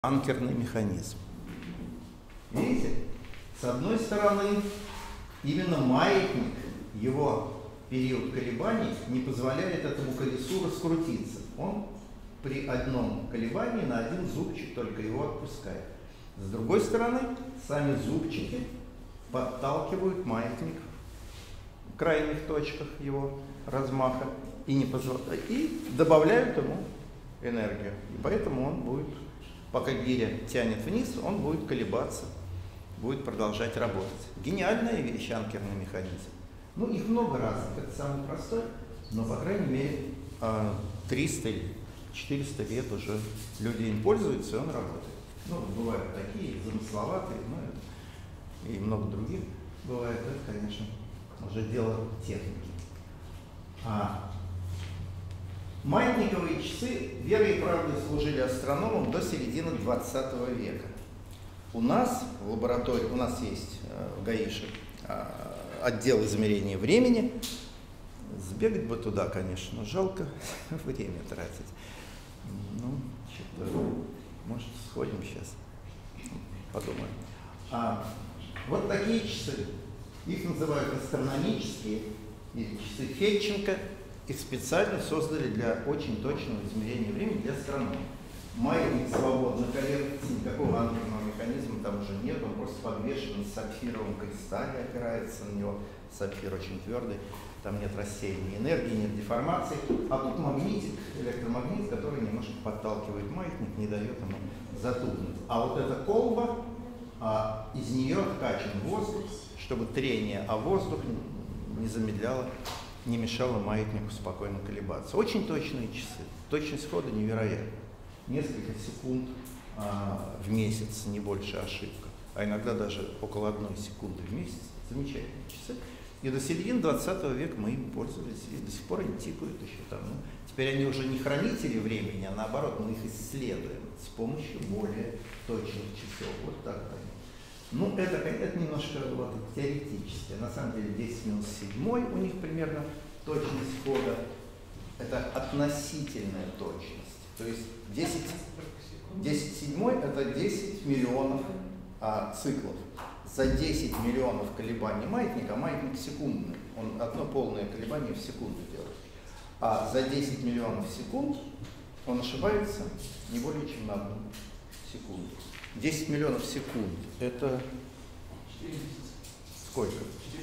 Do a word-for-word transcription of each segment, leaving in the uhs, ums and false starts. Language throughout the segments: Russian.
Анкерный механизм. Видите, с одной стороны, именно маятник, его период колебаний не позволяет этому колесу раскрутиться. Он при одном колебании на один зубчик только его отпускает. С другой стороны, сами зубчики подталкивают маятник в крайних точках его размаха и, не позв... и добавляют ему энергию. И поэтому он будет, пока гиря тянет вниз, он будет колебаться, будет продолжать работать. Гениальная вещь, анкерный механизм. Ну, их много разных, это самый простой, но, по крайней мере, триста или четыреста лет уже люди им пользуются, и он работает. Ну, бывают такие замысловатые, ну, и много других бывает. Это, конечно, уже дело техники. А маятниковые часы верой и правдой служили астрономам до середины двадцатого века. У нас в лаборатории, у нас есть в ГАИШе отдел измерения времени. Сбегать бы туда, конечно, жалко время тратить. Ну, что-то, может, сходим сейчас, подумаем. А, вот такие часы. Их называют астрономические или часы Федченко. Их специально создали для очень точного измерения времени для астрономов. Маятник свободно колеблется, никакого анкерного механизма там уже нет, он просто подвешен на сапфировом кристалле, опирается на него. Сапфир очень твердый, там нет рассеяния энергии, нет деформации. А тут магнитик, электромагнит, который немножко подталкивает маятник, не дает ему затухнуть. А вот эта колба, а, из нее откачан воздух, чтобы трение о воздух не замедляло, не мешало маятнику спокойно колебаться. Очень точные часы, точность хода невероятна. Несколько секунд а, в месяц, не больше ошибка, а иногда даже около одной секунды в месяц. Замечательные часы. И до середины двадцатого века мы им пользовались, и до сих пор они тикают еще там. Ну, теперь они уже не хранители времени, а наоборот, мы их исследуем с помощью более точных часов. Вот так они. Ну, это, это немножко вот, теоретически. На самом деле десять минус седьмой у них примерно точность хода. Это относительная точность. То есть десять седьмой это десять миллионов а, циклов. За десять миллионов колебаний маятника, маятник секундный, он одно полное колебание в секунду делает. А за десять миллионов секунд он ошибается не более чем на одну секунду. десять миллионов секунд это сколько?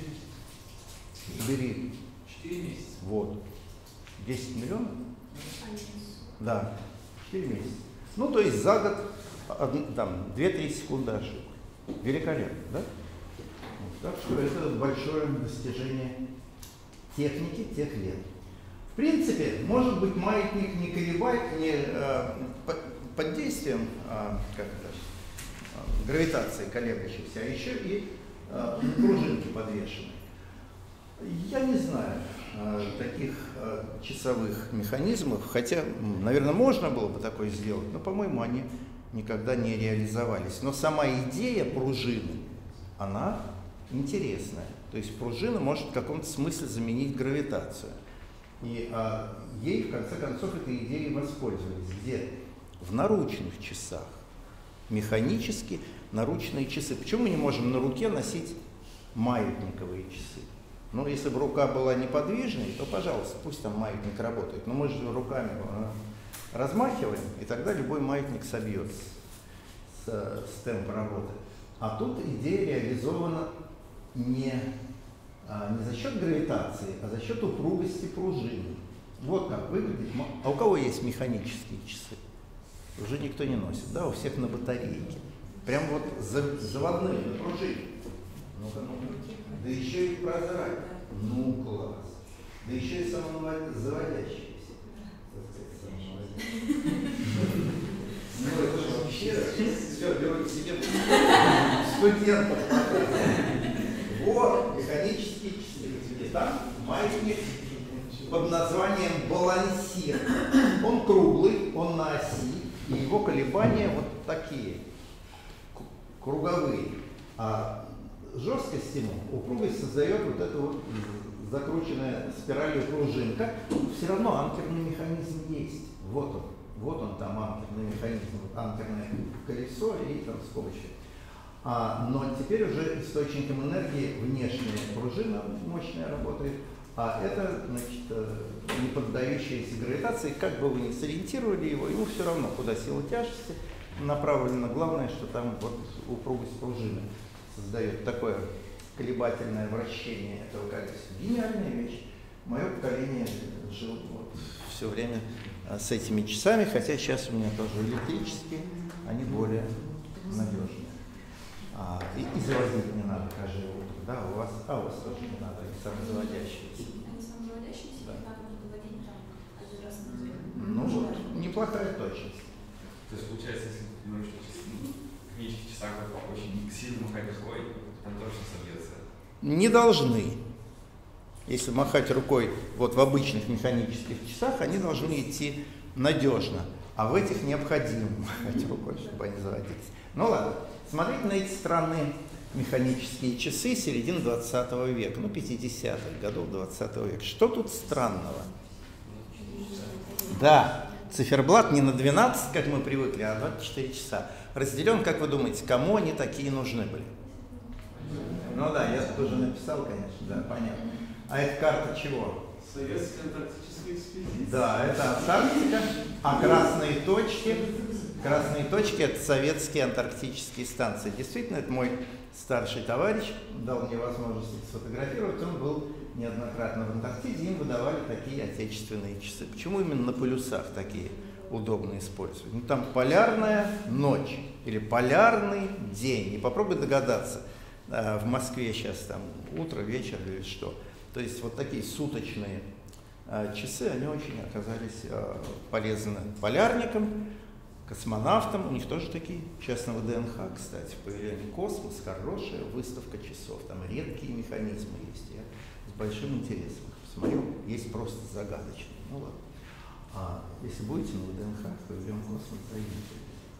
Бери. четыре месяца. Вот. десять миллионов? Да. четыре месяца. Ну, то есть за год там две-три секунды ошибок. Великолепно, да? Так что это большое достижение техники тех лет. В принципе, может быть, маятник не колебает, не э, под действием э, как это, э, гравитации колеблющейся, а еще и э, на пружинке подвешены. Я не знаю э, таких э, часовых механизмов, хотя, наверное, можно было бы такое сделать, но, по-моему, они никогда не реализовались. Но сама идея пружины, она интересная. То есть пружина может в каком-то смысле заменить гравитацию. И а, ей, в конце концов, этой идеей воспользовались. Где? В наручных часах. Механически наручные часы. Почему мы не можем на руке носить маятниковые часы? Ну, если бы рука была неподвижной, то, пожалуйста, пусть там маятник работает. Но мы же руками размахиваем, и тогда любой маятник собьется с, с темпа работы. А тут идея реализована не, а, не за счет гравитации, а за счет упругости пружины. Вот как выглядит. А у кого есть механические часы? Уже никто не носит, да? У всех на батарейке. Прям вот заводные, на пружине. Ну-ка, ну-ка. Да еще и прозрачные. Ну, класс. Да еще и самозаводящие. Ну, это же вообще все, берут себе студентов. Вот, механические часы. И там маятник под названием балансир. Он круглый, он на оси, и его колебания вот такие, круговые. А жесткость ему, упругость создает вот эта вот закрученная спиралью пружинка. Все равно анкерный механизм есть. Вот он. Вот он там, анкерный механизм, анкерное колесо и там скобочки. А, но теперь уже источником энергии внешняя пружина мощная работает, а это, значит, не поддающаяся гравитации, как бы вы ни сориентировали его, ему все равно, куда сила тяжести направлена. Главное, что там вот упругость пружины создает такое колебательное вращение этого колеса. Гениальная вещь. Мое поколение жило вот все время с этими часами, хотя сейчас у меня тоже электрические, они более надежные. А, и, и заводить не надо каждое утро, да, у вас, а у вас тоже не надо, они самозаводящиеся. Они самозаводящиеся, да. Надо выводить там один раз на неделю. Ну вот, неплохая точность. То есть получается, если в технических часах очень сильно махать рукой, там точно собьется? Не должны. Если махать рукой вот в обычных механических часах, они должны идти надежно. А в этих необходимо махать рукой, чтобы они заводились. Ну ладно, смотрите на эти странные механические часы середины двадцатого века, ну пятидесятых годов двадцатого века. Что тут странного? Да, циферблат не на двенадцать, как мы привыкли, а на двадцать четыре часа. Разделен, как вы думаете, кому они такие нужны были? Ну да, я тоже написал, конечно, да, понятно. А это карта чего? Советская антарктическая экспедиция. Да, это Антарктика, а красные точки, красные точки это советские антарктические станции. Действительно, это мой старший товарищ дал мне возможность их сфотографировать. Он был неоднократно в Антарктиде, им выдавали такие отечественные часы. Почему именно на полюсах такие удобно использовать? Ну там полярная ночь или полярный день. И попробуй догадаться, в Москве сейчас там утро, вечер или что. То есть вот такие суточные э, часы, они очень оказались э, полезны полярникам, космонавтам. У них тоже такие, частного ДНХ, кстати, появление космос, хорошая выставка часов. Там редкие механизмы есть. Я с большим интересом их посмотрел. Есть просто загадочные. Ну ладно. А если будете на ВДНХ, появлен космос, зайдите.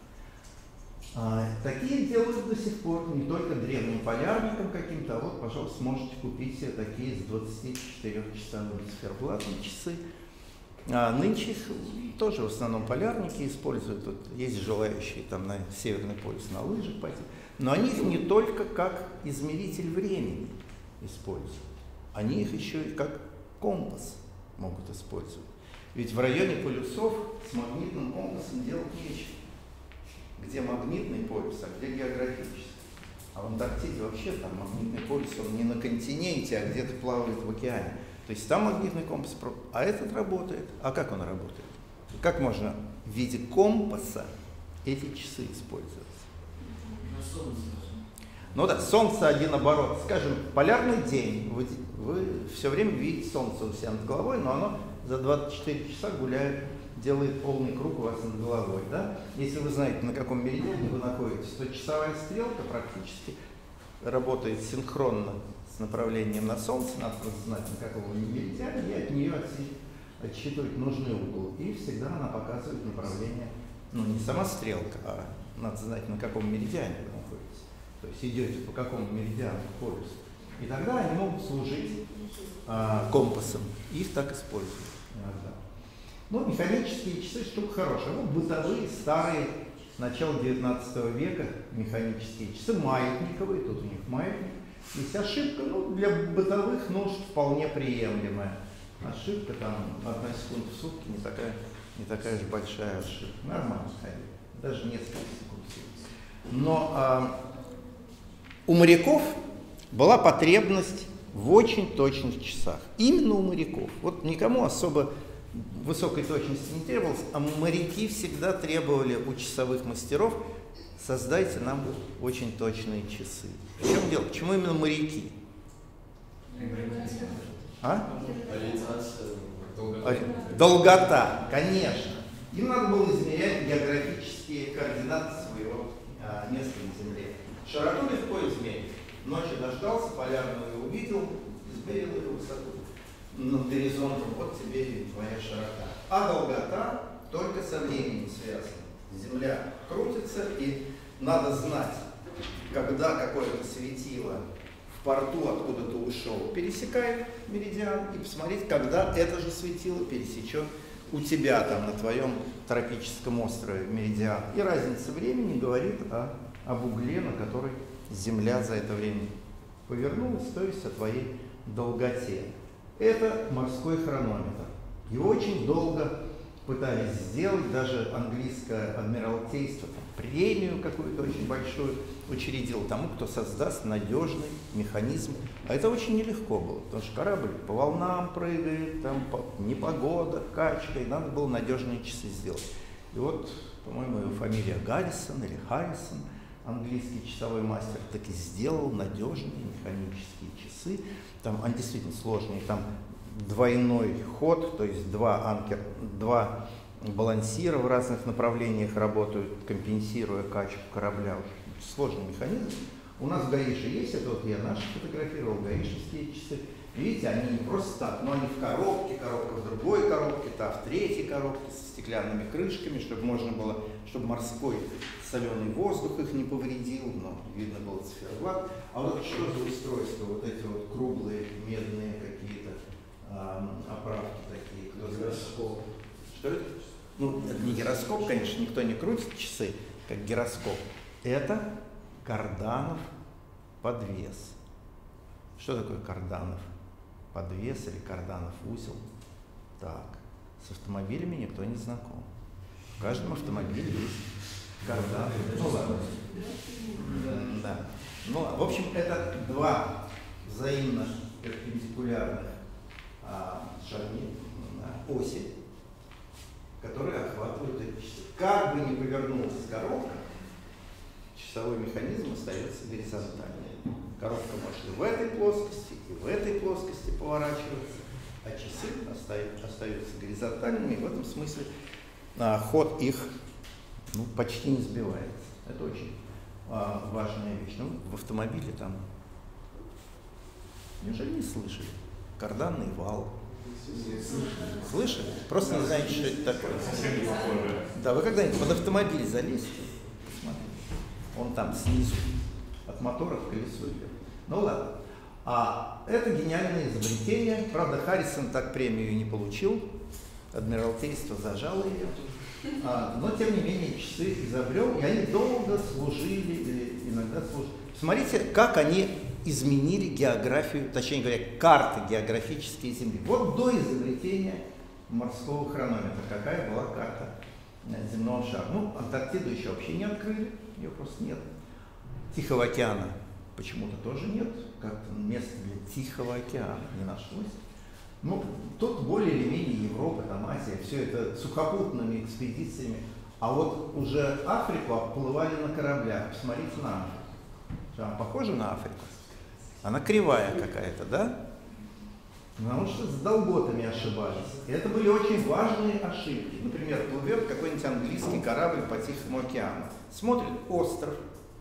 А, такие делают до сих пор не только древним полярникам каким-то, а вот, пожалуйста, сможете купить себе такие с двадцатичетырёхчасовым циферблатом часы. А нынче их тоже в основном полярники используют. Вот есть желающие там на Северный полюс на лыжах пойти. Но они их не только как измеритель времени используют, они их еще и как компас могут использовать. Ведь в районе полюсов с магнитным компасом делать нечего. Где магнитный полюс, а где географический. А в Антарктиде вообще там магнитный полюс, он не на континенте, а где-то плавает в океане. То есть там магнитный компас, а этот работает. А как он работает? Как можно в виде компаса эти часы использовать? На солнце. Ну да, солнце один оборот. Скажем, полярный день, вы, вы все время видите солнце у себя над головой, но оно за двадцать четыре часа гуляет, делает полный круг у вас над головой, да? Если вы знаете, на каком меридиане вы находитесь, то часовая стрелка практически работает синхронно с направлением на Солнце, надо просто знать, на каком меридиане, и от нее отсчитывать нужный угол. И всегда она показывает направление, ну не сама стрелка, а надо знать, на каком меридиане вы находитесь. То есть идете по какому меридиану к полюсу. И тогда они могут служить а, компасом. Их так используют иногда. Ну, механические часы штука хорошая. Вот бытовые, старые, начала девятнадцатого века механические часы, маятниковые, тут у них маятник. Есть ошибка, ну, для бытовых нужд вполне приемлемая. Ошибка там одна секунда в сутки, не такая, не такая же большая ошибка. Нормально, даже несколько секунд в сутки. Но а, у моряков была потребность в очень точных часах. Именно у моряков. Вот никому особо высокой точности не требовалось, а моряки всегда требовали у часовых мастеров: создайте нам очень точные часы. В чем дело? Почему именно моряки? А? Долгота, конечно. Им надо было измерять географические координаты своего а, места на Земле. Широту легко измерить. Ночью дождался, полярного увидел, измерил его высоту над горизонтом, вот тебе и твоя широта. А долгота только со временем связана. Земля крутится, и надо знать, когда какое-то светило в порту, откуда ты ушел, пересекает меридиан, и посмотреть, когда это же светило пересечет у тебя там на твоем тропическом острове Меридиан. И разница времени говорит о, об угле, на который Земля за это время повернулась, то есть о твоей долготе. Это морской хронометр. Его очень долго пытались сделать, даже английское адмиралтейство там, премию какую-то очень большую учредил тому, кто создаст надежный механизм. А это очень нелегко было, потому что корабль по волнам прыгает, там непогода, качка, и надо было надежные часы сделать. И вот, по-моему, его фамилия Гаррисон или Харрисон, английский часовой мастер, так и сделал надежные механические часы. Там они действительно сложные, там двойной ход, то есть два анкер, два балансира в разных направлениях работают, компенсируя качку корабля. Сложный механизм. У нас в Гаише есть, это вот я наши фотографировал, гаишевские часы. Видите, они не просто так, но они в коробке, коробка в другой коробке, та в третьей коробке со стеклянными крышками, чтобы можно было, чтобы морской соленый воздух их не повредил, но видно было циферблат. А вот что за устройство, вот эти вот круглые медные какие-то а, оправки такие, кто гироскоп. Что это? Ну, это не гироскоп, конечно, никто не крутит часы, как гироскоп. Это карданов подвес. Что такое карданов подвес или карданов узел? Так, с автомобилями никто не знаком. В каждом автомобиле есть кардан. Ну ладно. Да. Ну, в общем, это два взаимно перпендикулярных а, шаги, а, оси, которые охватывают эти часы. Как бы ни повернулась коробка, часовой механизм остается горизонтальным. Коробка может и в этой плоскости, и в этой плоскости поворачиваться, а часы остаются, остаются горизонтальными, и в этом смысле а, ход их ну, почти не сбивается. Это очень а, важная вещь. Ну, в автомобиле там, неужели не слышали? Карданный вал. Слышали? Просто не знаете, что это такое. Да, вы когда-нибудь под автомобиль залезьте, посмотрите. Он там снизу, от мотора к колесу идет. Ну ладно. А это гениальное изобретение. Правда, Харрисон так премию и не получил. Адмиралтейство зажало ее. А, но, тем не менее, часы изобрел, и они долго служили, или иногда служили. Смотрите, как они изменили географию, точнее говоря, карты географические Земли. Вот до изобретения морского хронометра какая была карта земного шара. Ну, Антарктиду еще вообще не открыли, ее просто нет. Тихого океана почему-то тоже нет, как-то места для Тихого океана не нашлось. Ну, тут более или менее Европа, там Азия, все это сухопутными экспедициями. А вот уже Африку обплывали на кораблях. Посмотрите на Африку. Она похожа на Африку? Она кривая какая-то, да? Потому что с долготами ошибались. И это были очень важные ошибки. Например, плывет какой-нибудь английский корабль по Тихому океану. Смотрит остров,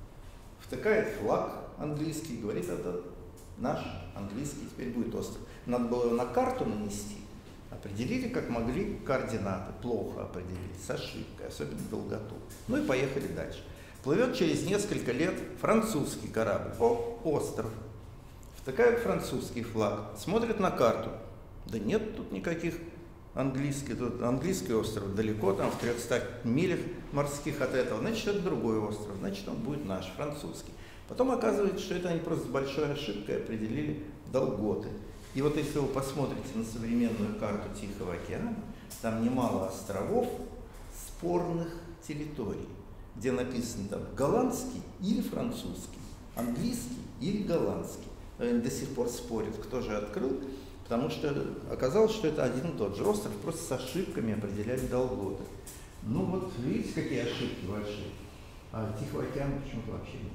втыкает флаг английский, говорит, это наш английский, теперь будет остров. Надо было его на карту нанести. Определили, как могли, координаты. Плохо определили, с ошибкой, особенно долготу. Ну и поехали дальше. Плывет через несколько лет французский корабль. О, остров. Втыкают французский флаг, смотрят на карту. Да нет тут никаких английских. Тут английский остров далеко, там в трехстах милях морских от этого. Значит, это другой остров. Значит, он будет наш, французский. Потом оказывается, что это они просто с большой ошибкой определили долготы. И вот если вы посмотрите на современную карту Тихого океана, там немало островов, спорных территорий, где написано там голландский или французский, английский или голландский. Они до сих пор спорят, кто же открыл, потому что оказалось, что это один и тот же остров, просто с ошибками определяли долготы. Ну вот, видите, какие ошибки большие. А Тихого океана почему-то вообще нет.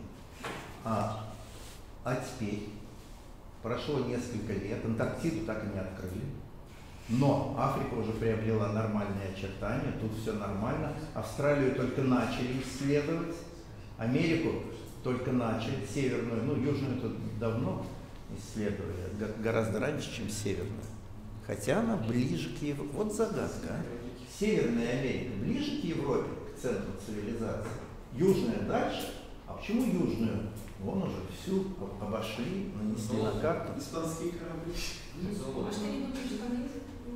А, а теперь прошло несколько лет, Антарктиду так и не открыли, но Африка уже приобрела нормальные очертания, тут все нормально. Австралию только начали исследовать, Америку только начали, северную, ну южную тут давно исследовали, гораздо раньше, чем северную. Хотя она ближе к Европе. Вот загадка. А? Северная Америка ближе к Европе, к центру цивилизации. Южная дальше. А почему южную? Вон уже всю обошли, нанесли на карту. Испанские корабли. А что-нибудь уже там есть?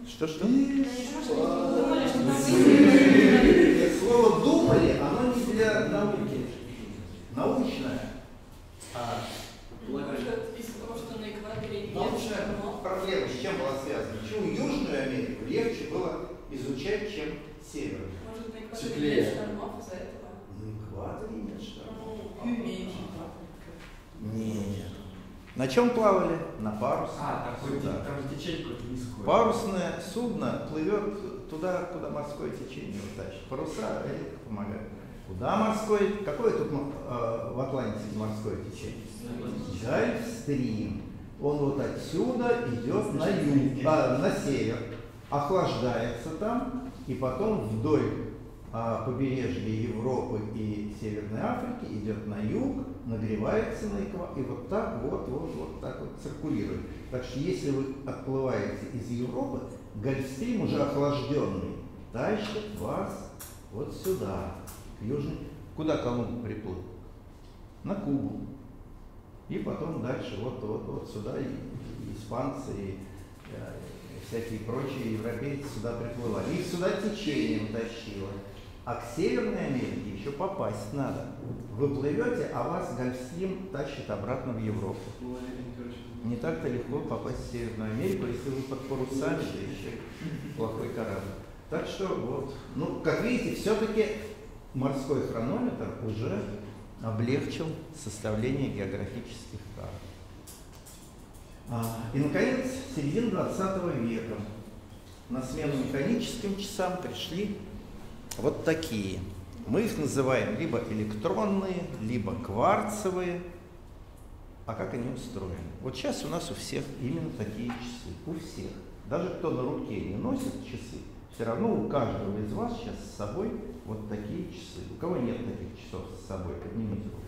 Что-что? Думали, что там вы Слово «думали», оно не для науки. Научное. А может, из-за того, что на экваторе нет научная штормов. проблема с чем была связана? Почему Южную Америку легче было изучать, чем Северную? Может, на экваторе Теплее. нет штормов из-за этого? На экваторе нет штормов. Ну, меньше. Нет. На чем плавали? На парусе. А, такой, Да. там же течение какое-то низкое. Парусное судно плывет туда, куда морское течение утащит. Паруса редко помогают. Куда морское? Какое тут э, в Атлантике морское течение? Гольфстрим. Он вот отсюда идет на юг, а, на север, охлаждается там, и потом вдоль а, побережья Европы и Северной Африки идет на юг, нагревается на экватор, и вот так вот, вот, вот так вот циркулирует. Так что если вы отплываете из Европы, Гольфстрим уже охлажденный тащит вас вот сюда, к южной. Куда Колумб приплыл? На Кубу. И потом дальше вот, вот, вот сюда и, и испанцы, и, и всякие прочие европейцы сюда приплывали. Их сюда течением тащило. А к Северной Америке еще попасть надо. Вы плывете, а вас Гольфстрим тащит обратно в Европу. Не так-то легко попасть в Северную Америку, если вы под парусами, да еще плохой корабль. Так что вот, ну, как видите, все-таки морской хронометр уже облегчил составление географических карт. А, и, наконец, середина двадцатого века. На смену механическим часам пришли вот такие. Мы их называем либо электронные, либо кварцевые. А как они устроены? Вот сейчас у нас у всех именно такие часы. У всех. Даже кто на руке не носит часы, все равно у каждого из вас сейчас с собой вот такие часы. У кого нет таких часов с собой, поднимите руку.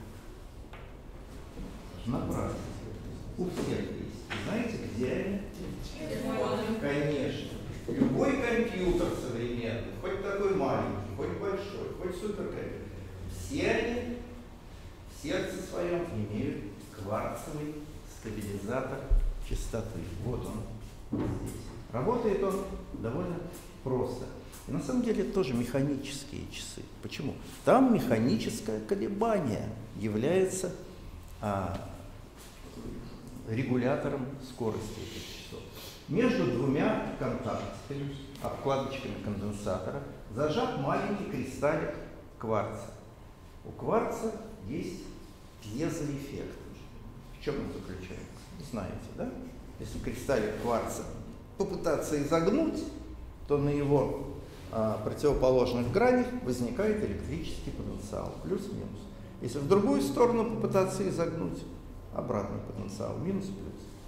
Напрасно. У всех есть. Знаете, где они? Конечно. Любой компьютер современный, хоть такой маленький, хоть большой, хоть суперкомпьютер, все они в сердце своем имеют кварцевый стабилизатор частоты. Вот он здесь. Работает он довольно просто. И на самом деле это тоже механические часы. Почему? Там механическое колебание является а, регулятором скорости этих часов. Между двумя контактами, обкладочками конденсатора, зажат маленький кристаллик кварца. У кварца есть пьезоэффект. В чем он заключается? Знаете, да? Если кристаллик кварца попытаться изогнуть, то на его а, противоположных гранях возникает электрический потенциал, плюс-минус. Если в другую сторону попытаться изогнуть, обратный потенциал, минус-плюс.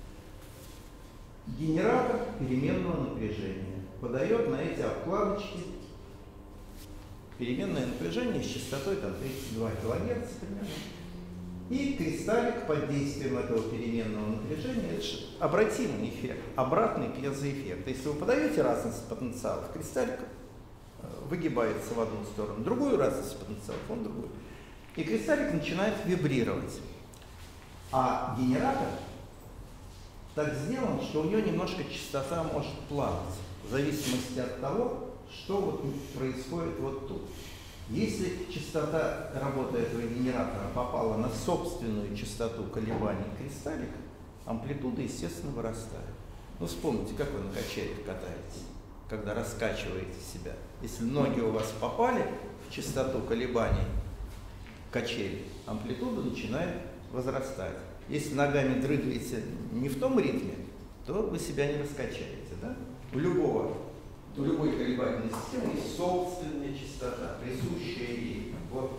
Генератор переменного напряжения подает на эти обкладочки переменное напряжение с частотой там, тридцать два килогерца примерно. И кристаллик под действием этого переменного напряжения, это же обратимый эффект, обратный пьезоэффект. Если вы подаете разность потенциалов, кристаллик выгибается в одну сторону, другую разность потенциалов, он другую. И кристаллик начинает вибрировать. А генератор так сделан, что у него немножко частота может плавать, в зависимости от того, что вот происходит вот тут. Если частота работы этого генератора попала на собственную частоту колебаний кристаллика, амплитуда, естественно, вырастает. Ну, вспомните, как вы на качелях катаетесь, когда раскачиваете себя. Если ноги у вас попали в частоту колебаний качели, амплитуда начинает возрастать. Если ногами дрыгаете не в том ритме, то вы себя не раскачаете. Да? У любого, у любой колебательной системы есть собственная частота, присущая ей. Вот.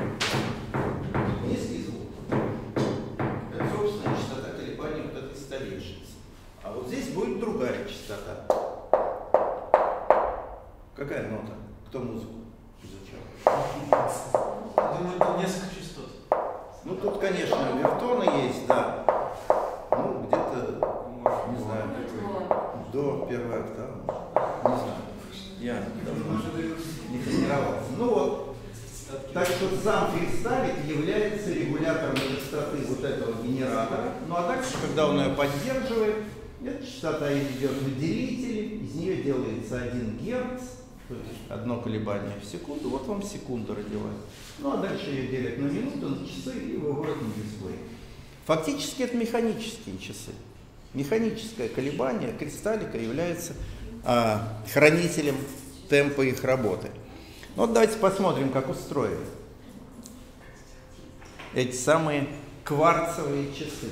Низкий звук. Это собственная частота колебания вот этой столешницы. А вот здесь будет другая частота. Какая нота? Кто музыку изучал? Думаю, там несколько частот. Ну, тут, конечно, овертоны есть, да. Ну, где-то, не знаю, до первой октавы. Не знаю. Я давно не тренировался. Ну вот. Так что сам кристаллик является регулятором частоты вот этого генератора. Ну а дальше, когда он ее поддерживает, Эта частота идет на делителе, из нее делается один герц, то есть одно колебание в секунду, вот вам секунда родилась. Ну а дальше ее делят на минуту, на часы и выводят на дисплей. Фактически это механические часы. Механическое колебание кристаллика является а, хранителем темпа их работы. Ну, вот давайте посмотрим, как устроены эти самые кварцевые часы.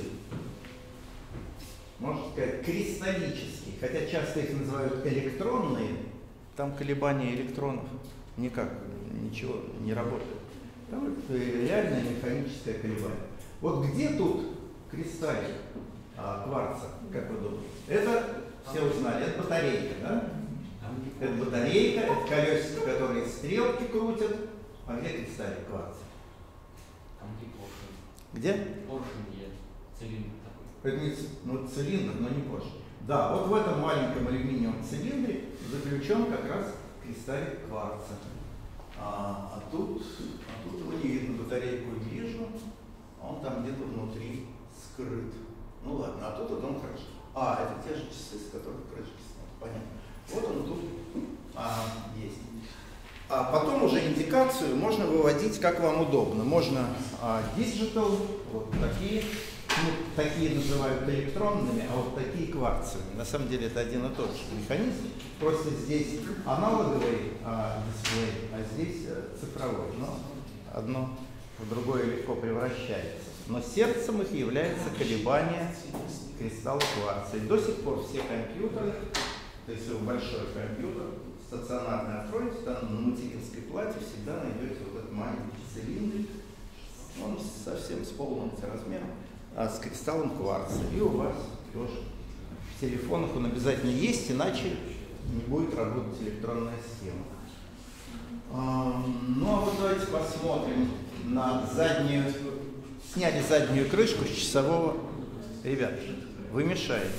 Можно сказать, кристаллические, хотя часто их называют электронные, там колебания электронов никак, ничего не работает. Там это реальное механическое колебание. Вот где тут кристаллик а, кварца, как вы думаете? Это, все узнали, это батарейка, да? Это батарейка, это колесико, которые стрелки крутят. А где кристаллик кварца? Там где поршень. Где? Поршень есть, цилиндр такой. Это не, ну, цилиндр, но не поршень. Да, вот в этом маленьком алюминиевом цилиндре заключен как раз кристаллик кварца. А, а, тут, а тут его не видно, батарейку вижу, а он там где-то внутри скрыт. Ну ладно, а тут вот он хорошо. А, это те же часы, с которых крышки сняты. Понятно. Вот он тут а, есть. А потом уже индикацию можно выводить, как вам удобно. Можно а, digital, вот такие, ну, такие называют электронными, а вот такие кварцевыми. На самом деле это один и тот же механизм. Просто здесь аналоговый а, дисплей, а здесь а, цифровой. Но одно в другое легко превращается. Но сердцем их является колебание кристалла кварца. И до сих пор все компьютеры, то есть вы большой компьютер, стационарный откроете, там на материнской плате всегда найдете вот этот маленький цилиндр, он совсем с полным размером, а с кристаллом кварца. И у вас тоже в телефонах он обязательно есть, иначе не будет работать электронная схема. А, ну а вот давайте посмотрим на заднюю, сняли заднюю крышку с часового. Ребят, вы мешаете.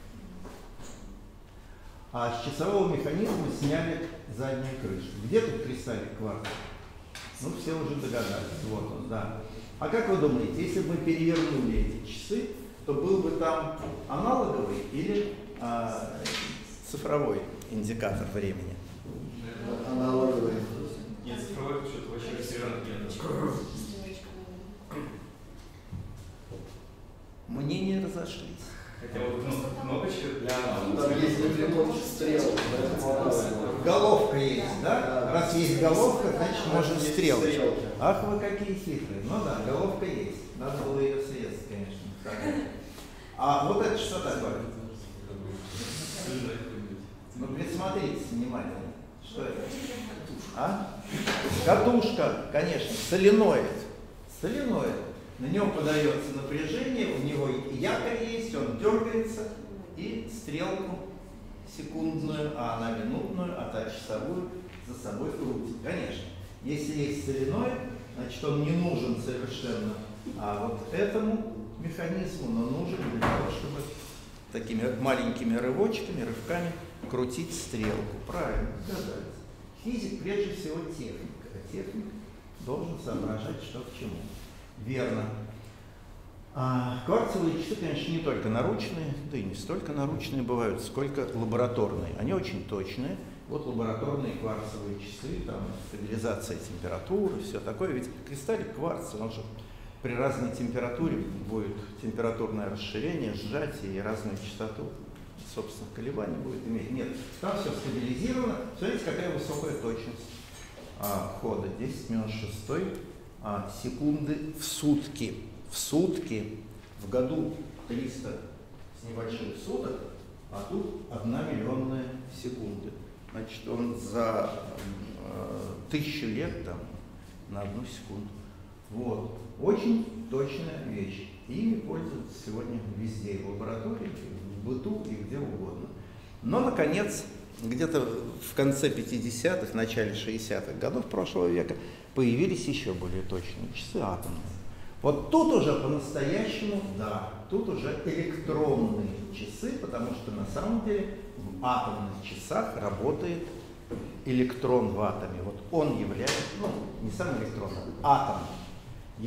А с часового механизма сняли заднюю крышку. Где тут кристаллик кварца? Ну, все уже догадались. Вот он, да. А как вы думаете, если бы мы перевернули эти часы, то был бы там аналоговый или а, цифровой индикатор времени? Аналоговый. Нет, цифровой что-то вообще ресторан нет. Мнения разошлись. Хотя вот кнопочка для аналога. Там есть кнопочка стрелок, поэтому Головка есть, да? Раз есть головка, значит можно стрелочку. стрелки. Ах, вы какие хитрые. Ну да, головка есть. Надо было ее съесть, конечно. А вот это что такое? Ну присмотритесь внимательно. Что это? А? Катушка, конечно, соленоид. Соленоид. На нем подается напряжение, у него якорь есть, он дергается, и стрелку секундную, а она минутную, а та часовую за собой крутит. Конечно, если есть соленоид, значит он не нужен совершенно а вот этому механизму, но нужен для того, чтобы такими маленькими рывочками, рывками крутить стрелку. Правильно, догадались. Физик прежде всего техник, а техник должен соображать, что к чему. Верно. А кварцевые часы, конечно, не только наручные, да и не столько наручные бывают, сколько лабораторные. Они очень точные. Вот лабораторные кварцевые часы, там стабилизация температуры, все такое. Ведь кристаллик кварца, он же при разной температуре будет температурное расширение, сжатие и разную частоту, собственно, колебаний будет иметь. Нет, там все стабилизировано. Смотрите, какая высокая точность а, хода. десять минус шестой. А, секунды в сутки. В сутки, в году триста с небольшим суток, а тут одна миллионная секунды. Значит, он за э, тысячу лет там на одну секунду. Вот. Очень точная вещь. Ими пользуются сегодня везде, и в лаборатории, и в быту, и где угодно. Но, наконец, где-то в конце пятидесятых, начале шестидесятых годов прошлого века появились еще более точные часы атомные. Вот тут уже по-настоящему, да, тут уже электронные часы, потому что на самом деле в атомных часах работает электрон в атоме. Вот он является, ну, не сам электрон, а атом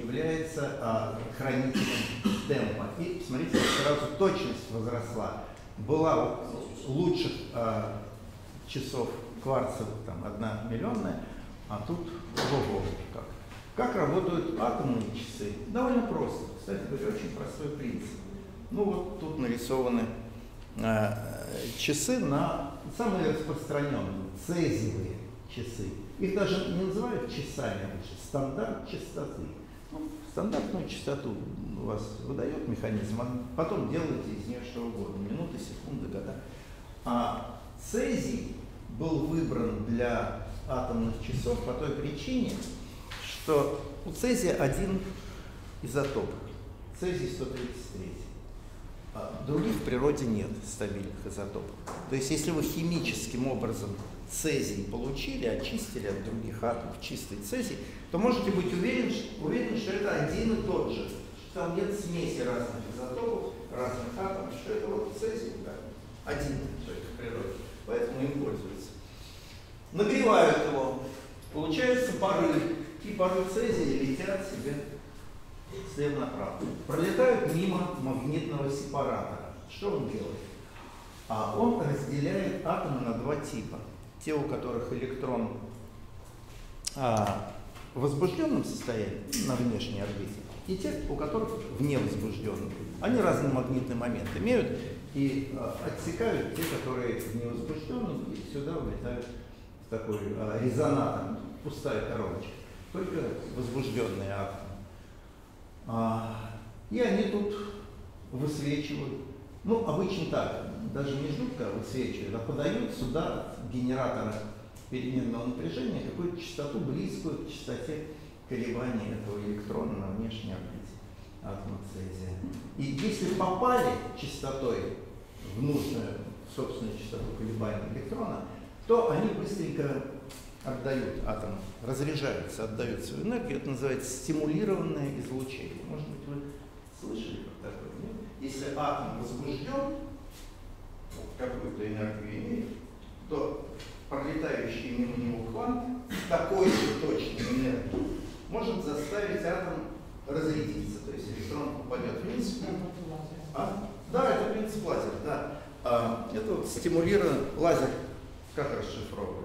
является а, хранителем темпа. И, смотрите, сразу точность возросла. была лучших э, часов кварцевых, там, одна миллионная, а тут ого, как. Как работают атомные часы? Довольно просто. Кстати говоря, очень простой принцип. Ну вот тут нарисованы э, часы на самые распространенные, цезиевые часы. Их даже не называют часами, а лучше стандарт частоты. Ну, стандартную частоту у вас выдает механизм, а потом делаете из нее что угодно, минуты, секунды, года. А цезий был выбран для атомных часов по той причине, что у цезия один изотоп, цезий сто тридцать три. А других в природе нет стабильных изотопов. То есть если вы химическим образом цезий получили, очистили от других атомов чистый цезий, то можете быть уверены, уверены, что это один и тот же, что там нет смеси разных изотопов, разных атомов, что это вот цезий, да, один только в природе, поэтому им пользуются. Нагревают его, получаются пары, и пары цезия летят себе слева направо. Пролетают мимо магнитного сепаратора. Что он делает? А он разделяет атомы на два типа. Те, у которых электрон а, в возбужденном состоянии, на внешней орбите, и те, у которых в невозбужденном. Они разный магнитный момент имеют и а, отсекают те, которые в невозбужденном, и сюда улетают в такой а, резонатор, пустая коробочка. Только возбужденные атомы. А, и они тут высвечивают. Ну, обычно так, даже не ждут, когда высвечивают, а подают сюда генератора переменного напряжения какую-то частоту, близкую к частоте колебаний этого электрона на внешней орбите атома цезия. И если попали частотой в нужную собственную частоту колебаний электрона, то они быстренько отдают атом, разряжаются, отдают свою энергию. Это называется стимулированное излучение. Может быть, вы слышали про такое? Нет? Если атом возбужден, какую-то энергию имеет, то пролетающий мимо него квант такой же точной энергии может заставить атом разрядиться. То есть электрон попадет вниз. А? Да, это принцип лазера. Да. А, это вот стимулированный лазер. Как расшифровывается?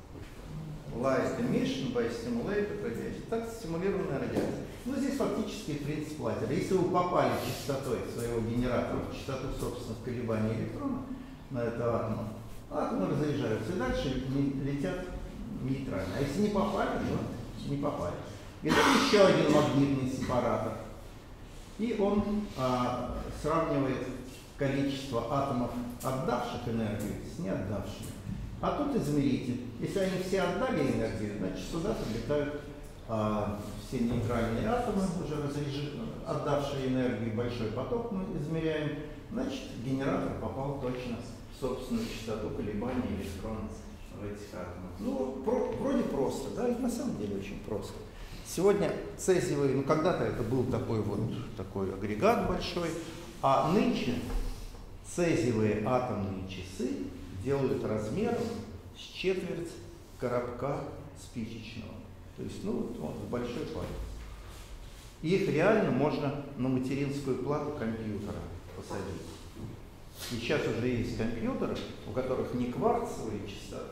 Light emission by stimulated radiation. Так, стимулированная радиация. Ну, здесь фактически принцип лазера. Если вы попали частотой своего генератора в частоту собственных колебаний электрона на это атом, атомы разряжаются и дальше летят нейтрально. А если не попали, то не попали. И тут еще один магнитный сепаратор. И он а, сравнивает количество атомов, отдавших энергию, с неотдавшими. А тут измеритель. Если они все отдали энергию, значит сюда прилетают а, все нейтральные атомы, уже разряж... отдавшие энергию, большой поток мы измеряем. Значит, генератор попал точно в собственную частоту колебаний электрона в этих атомах. Ну, про... вроде просто, да, и на самом деле очень просто. Сегодня цезиевый, ну когда-то это был такой вот такой агрегат большой, а нынче цезиевые атомные часы делают размером с четверть коробка спичечного. То есть, ну, вот он большой палец. И их реально можно на материнскую плату компьютера посадить. И сейчас уже есть компьютеры, у которых не кварцевые частоты,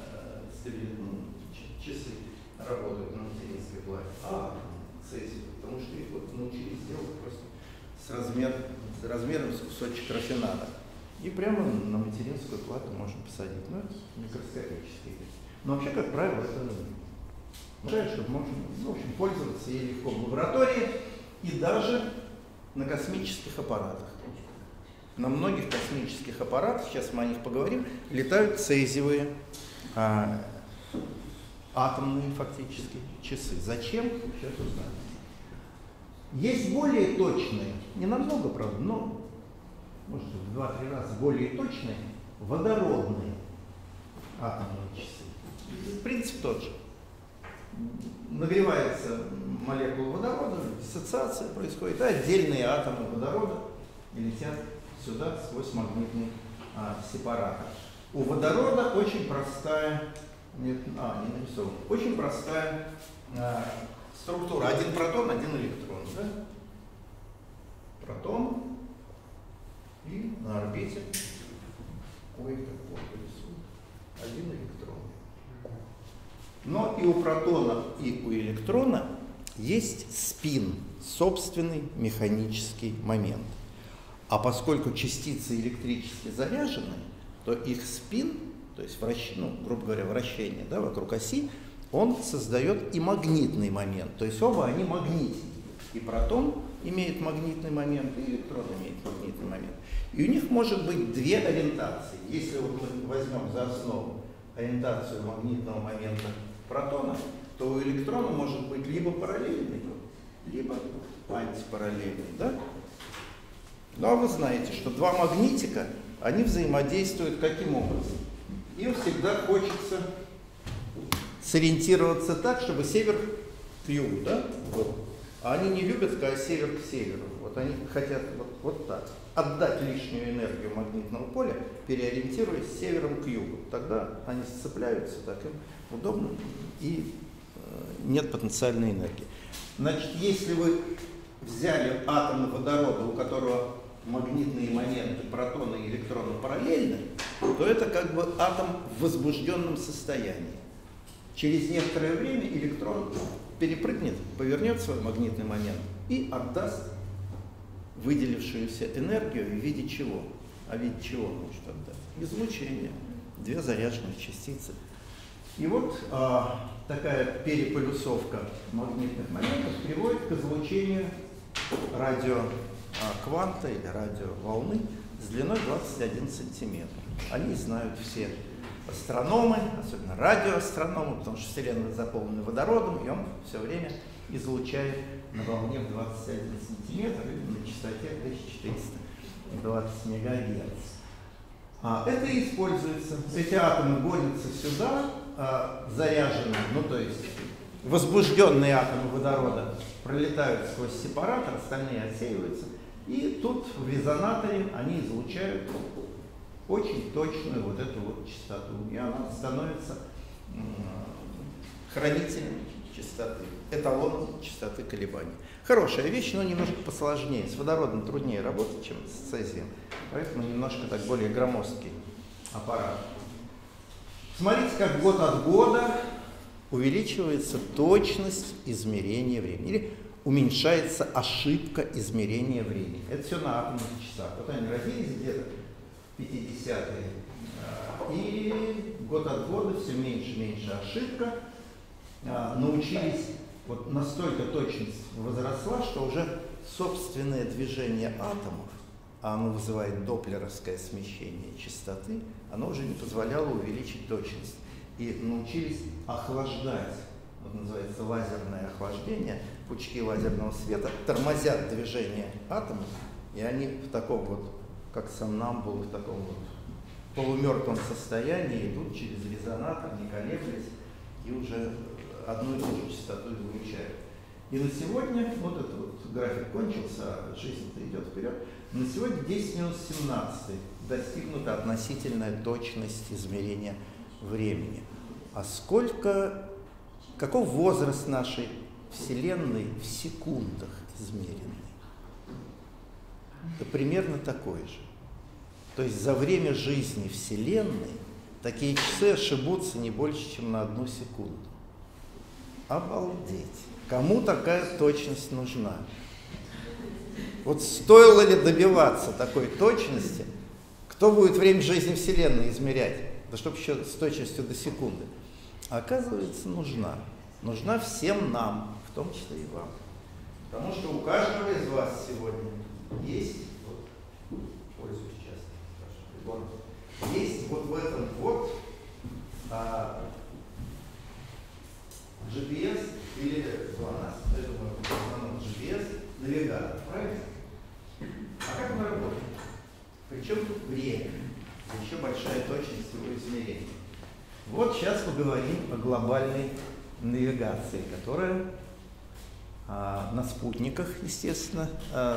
часы работают на материнской плате, а цезиевые, потому что их вот научились делать просто с, размер, с размером с кусочек рафинада. И прямо на материнскую плату можно посадить. Ну, это микроскопические. Но вообще, как правило, это означает, что можно, ну, в общем, пользоваться ей легко в лаборатории и даже на космических аппаратах. На многих космических аппаратах, сейчас мы о них поговорим, летают цезиевые а, атомные фактически часы. Зачем? Сейчас узнаем. Есть более точные, не намного, правда, но может в два-три раза более точные водородные атомные часы. Принцип тот же. Нагревается молекула водорода, диссоциация происходит, а отдельные атомы водорода летят сюда сквозь магнитный а, сепаратор. У водорода очень простая, нет, а, не нарисована, очень простая а, структура. Один протон, один электрон. Да? Протон. И на орбите Ой, как плохо рисует. Один электрон. Но и у протона, и у электрона есть спин, собственный механический момент. А поскольку частицы электрически заряжены, то их спин, то есть, вращ... ну, грубо говоря, вращение, да, вокруг оси, он создает и магнитный момент. То есть оба они магнитные. И протон имеет магнитный момент, и электрон имеет магнитный момент. И у них может быть две ориентации. Если вот мы возьмем за основу ориентацию магнитного момента протона, то у электрона может быть либо параллельный, либо антипараллельный. Да? Ну а вы знаете, что два магнитика, они взаимодействуют каким образом? Им всегда хочется сориентироваться так, чтобы север к югу, да, был. А они не любят, когда север к северу. Вот они хотят вот, вот так. Отдать лишнюю энергию магнитного поля, переориентируясь с севером к югу. Тогда они сцепляются, так им удобно, и э, нет потенциальной энергии. Значит, если вы взяли атом водорода, у которого магнитные моменты протона и электрона параллельны, то это как бы атом в возбужденном состоянии. Через некоторое время электрон перепрыгнет, повернет свой магнитный момент и отдаст выделившуюся энергию в виде чего? А в виде чего он может отдать? Излучение. Две заряженных частицы. И вот а, такая переполюсовка магнитных моментов приводит к излучению радиокванта или радиоволны с длиной двадцать один сантиметр. Они знают все астрономы, особенно радиоастрономы, потому что Вселенная заполнена водородом, и он все время излучает на волне в двадцать один сантиметр или на частоте тысяча четыреста двадцать мегагерц. А это используется. Эти атомы гонятся сюда, а, заряженные, ну то есть возбужденные атомы водорода пролетают сквозь сепаратор, остальные отсеиваются, и тут в резонаторе они излучают очень точную вот эту вот частоту, и она становится хранителем частоты, эталоном частоты колебаний. Хорошая вещь, но немножко посложнее. С водородом труднее работать, чем с цезием, поэтому немножко так более громоздкий аппарат. Смотрите, как год от года увеличивается точность измерения времени, или уменьшается ошибка измерения времени. Это все на атомных часах. Вот они родились где-то пятидесятые, и год от года все меньше и меньше ошибка. Научились, вот настолько точность возросла, что уже собственное движение атомов, а оно вызывает доплеровское смещение частоты, оно уже не позволяло увеличить точность. И научились охлаждать, вот называется лазерное охлаждение, пучки лазерного света тормозят движение атомов, и они в таком вот, как сомнамбулы, в таком вот полумертвом состоянии идут через резонатор, не колеблясь, и уже одну и ту же частоту излучают. И на сегодня, вот этот вот график кончился, а жизнь-то идет вперед, на сегодня десять минус семнадцать достигнута относительная точность измерения времени. А сколько, каков возраст нашей Вселенной в секундах измеренный? Это примерно такой же. То есть за время жизни Вселенной такие часы ошибутся не больше, чем на одну секунду. Обалдеть! Кому такая точность нужна? Вот стоило ли добиваться такой точности? Кто будет время жизни Вселенной измерять? Да чтобы еще с точностью до секунды. А оказывается, нужна. Нужна всем нам, в том числе и вам. Потому что у каждого из вас сегодня есть, вот, пользуюсь часто вашим прибором, есть вот в этом вот а, джи пи эс или ГЛОНАСС, я думаю, в основном джи пи эс, навигатор, правильно? А как он работает? Причем тут время, еще большая точность его измерений. Вот сейчас поговорим о глобальной навигации, которая а, на спутниках, естественно, а,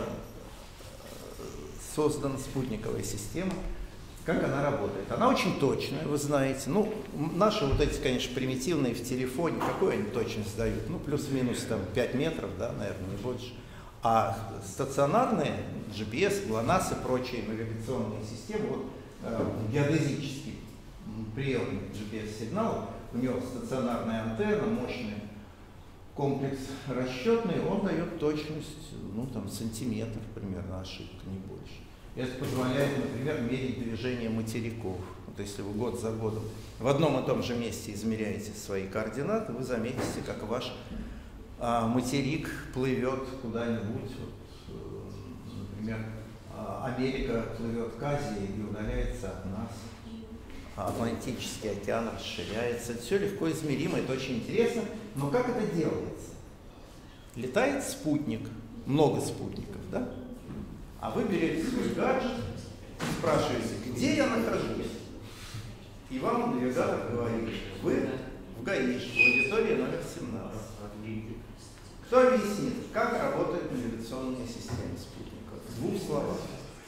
создана спутниковая система. Как она работает? Она очень точная, вы знаете. Ну, наши вот эти, конечно, примитивные в телефоне, какую они точность дают? Ну, плюс-минус там пять метров, да, наверное, не больше. А стационарные джи пи эс, ГЛОНАСС и прочие навигационные системы, вот э, геодезический приемник джи пи эс-сигнала, у него стационарная антенна, мощный комплекс расчетный, он дает точность, ну, там, сантиметр примерно ошибка, не больше. Это позволяет, например, мерить движение материков. Вот если вы год за годом в одном и том же месте измеряете свои координаты, вы заметите, как ваш а, материк плывет куда-нибудь. Вот, например, Америка плывет к Азии и удаляется от нас. Атлантический океан расширяется. Это все легко измеримо, это очень интересно. Но как это делается? Летает спутник, много спутников, да? А вы берете свой гаджет и спрашиваете, где я нахожусь? И вам навигатор говорит, вы в гаишке, в аудитории номер семнадцать. Кто объяснит, как работает навигационная система спутника? В двух словах.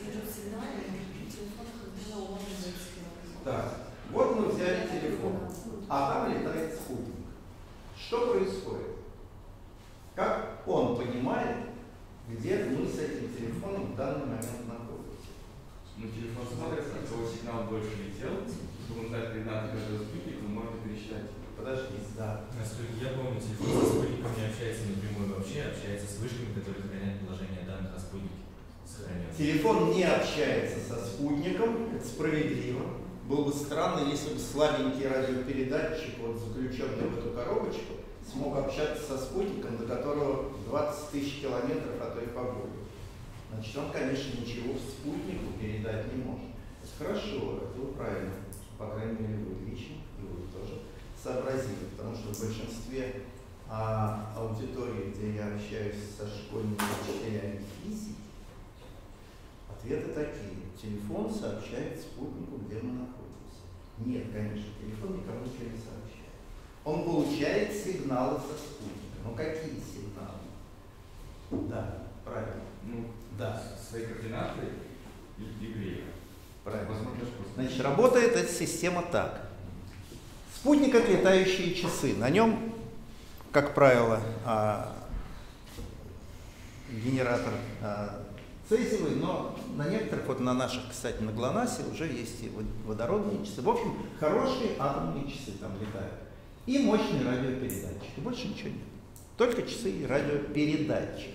Так, вот мы взяли телефон, а там летает спутник. Что происходит? Как он понимает, где мы с этим телефоном в данный момент находимся? Ну, телефон смотрит, от кого сигнал больше летел, чтобы узнать координаты каждого спутника, можно пересчитать. Подожди, да. Насколько я помню, телефон со спутником не общается напрямую вообще, общается с вышками, которые сохраняют положение данных о спутнике. Сохраняют. Телефон не общается со спутником, это справедливо. Было бы странно, если бы слабенький радиопередатчик, вот заключенный в эту коробочку, смог общаться со спутником, до которого двадцать тысяч километров, а то и поболее. Значит, он, конечно, ничего спутнику передать не может. Это хорошо, это вы правильно, по крайней мере, вы лично, и вы тоже сообразили, потому что в большинстве а, аудиторий, где я общаюсь со школьными учителями физики, ответы такие. Телефон сообщает спутнику, где мы находимся. Нет, конечно, телефон никому ничего не сообщает. Он получает сигналы со спутника. Но какие сигналы? Да, правильно. Ну, да. Свои координаты и, и время. Правильно. Возможно, просто. Значит, работает эта система так. Спутник — это летающие часы. На нем, как правило, генератор цезиевый, но на некоторых, вот на наших, кстати, на ГЛОНАССе уже есть и водородные часы. В общем, хорошие атомные часы там летают. И мощный радиопередатчик. И больше ничего нет. Только часы и радиопередатчик.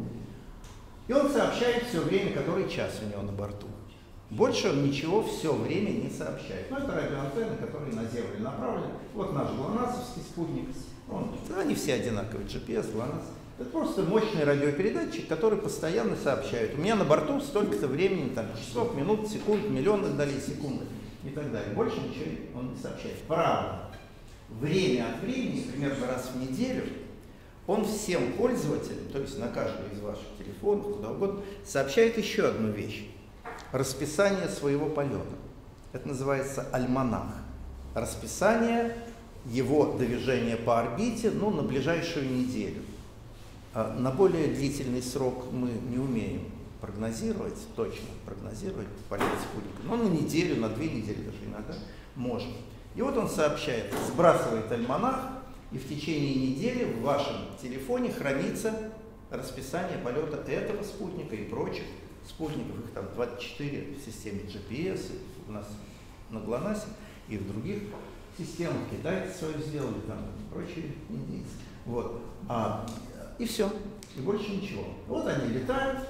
И он сообщает все время, который час у него на борту. Больше он ничего все время не сообщает. Но это радиоантенны, которые на Землю направлены. Вот наш ГЛОНАССовский спутник. Он, они все одинаковые, джи пи эс, ГЛОНАСС. Это просто мощный радиопередатчик, который постоянно сообщает. У меня на борту столько-то времени, там, часов, минут, секунд, миллионных долей секунды и так далее. Больше ничего он не сообщает. Правда, время от времени, примерно раз в неделю, он всем пользователям, то есть на каждый из ваших телефонов, куда угодно, сообщает еще одну вещь. Расписание своего полета. Это называется альманах. Расписание его движения по орбите, ну, на ближайшую неделю. На более длительный срок мы не умеем прогнозировать, точно прогнозировать полет спутника, но на неделю, на две недели даже иногда можем. И вот он сообщает, сбрасывает альманах, и в течение недели в вашем телефоне хранится расписание полета этого спутника и прочих спутников. Их там двадцать четыре в системе джи пи эс, у нас на ГЛОНАССе и в других системах. Китайцы свою сделали, там и прочие индийцы. Вот. А, и все, и больше ничего. Вот они летают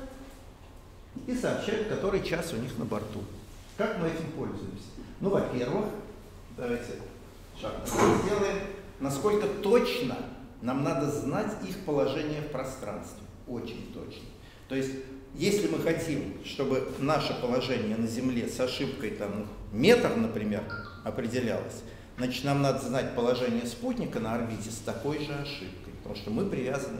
и сообщают, который час у них на борту. Как мы этим пользуемся? Ну, во-первых, давайте шаг сделаем. Насколько точно нам надо знать их положение в пространстве. Очень точно. То есть, если мы хотим, чтобы наше положение на Земле с ошибкой там, метр, например, определялось, значит, нам надо знать положение спутника на орбите с такой же ошибкой, потому что мы привязаны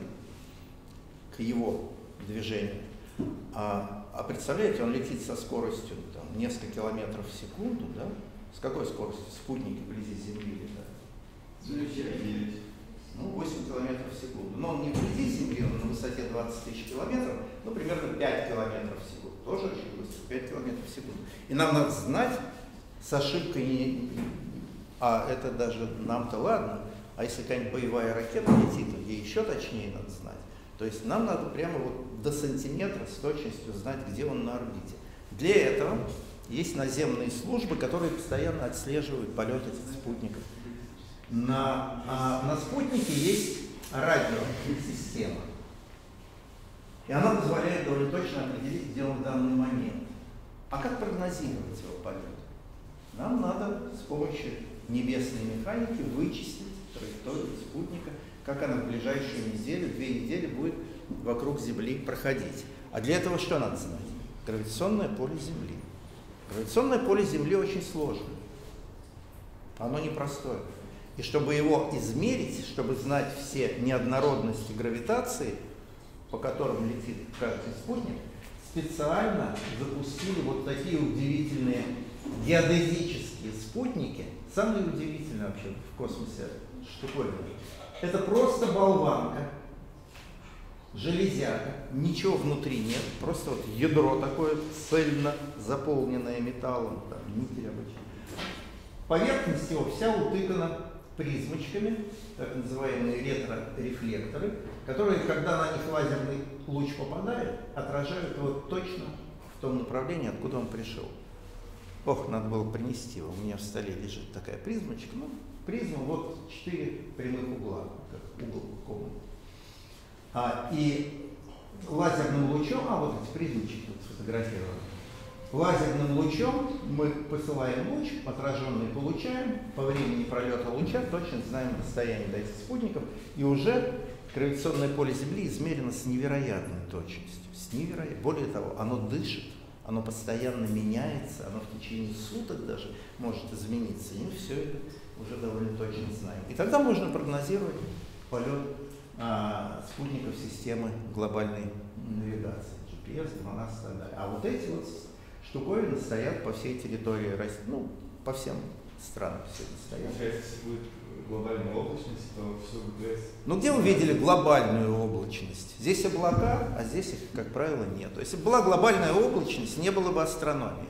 к его движению. А, а представляете, он летит со скоростью там, несколько километров в секунду, да? С какой скоростью спутники вблизи Земли летают? Ну, восемь километров в секунду. Но он не вблизи Земли, он на высоте двадцать тысяч километров, ну, примерно пять километров в секунду. Тоже очень быстро, пять километров в секунду. И нам надо знать с ошибкой, не, а это даже нам-то ладно, а если какая-нибудь боевая ракета летит, где еще точнее надо знать, то есть нам надо прямо вот до сантиметра с точностью знать, где он на орбите. Для этого есть наземные службы, которые постоянно отслеживают полет этих спутников. На, а, на спутнике есть радиосистема. И она позволяет довольно точно определить, где он в данный момент. А как прогнозировать его полет? Нам надо с помощью небесной механики вычислить траекторию спутника, как она в ближайшую неделю, две недели будет вокруг Земли проходить. А для этого что надо знать? Гравитационное поле Земли. Гравитационное поле Земли очень сложное. Оно непростое. И чтобы его измерить, чтобы знать все неоднородности гравитации, по которым летит каждый спутник, специально запустили вот такие удивительные геодезические спутники. Самые удивительные вообще в космосе штуковины. Это просто болванка, железяка, ничего внутри нет, просто вот ядро такое цельно заполненное металлом, там, нити обычно. Поверхность его вся утыкана призмочками, так называемые ретро-рефлекторы, которые, когда на них лазерный луч попадает, отражают его точно в том направлении, откуда он пришел. Ох, надо было принести его. У меня в столе лежит такая призмочка. Ну, призма, вот четыре прямых угла, как угол комнаты. А, и лазерным лучом, а вот эти призмочки тут сфотографированы. Лазерным лучом мы посылаем луч, отраженный получаем, по времени пролета луча точно знаем расстояние до этих спутников, и уже гравитационное поле Земли измерено с невероятной точностью. С невероятной. Более того, оно дышит, оно постоянно меняется, оно в течение суток даже может измениться, и мы все это уже довольно точно знаем. И тогда можно прогнозировать полет а, спутников системы глобальной навигации, джи пи эс, ГЛОНАСС и так далее. А вот эти вот штуковины стоят по всей территории России, ну, по всем странам все это стоят. Получается, если будет глобальная облачность, то все ГГС. Ну, где вы видели глобальную облачность? Здесь облака, а здесь их, как правило, нет. Если бы была глобальная облачность, не было бы астрономии.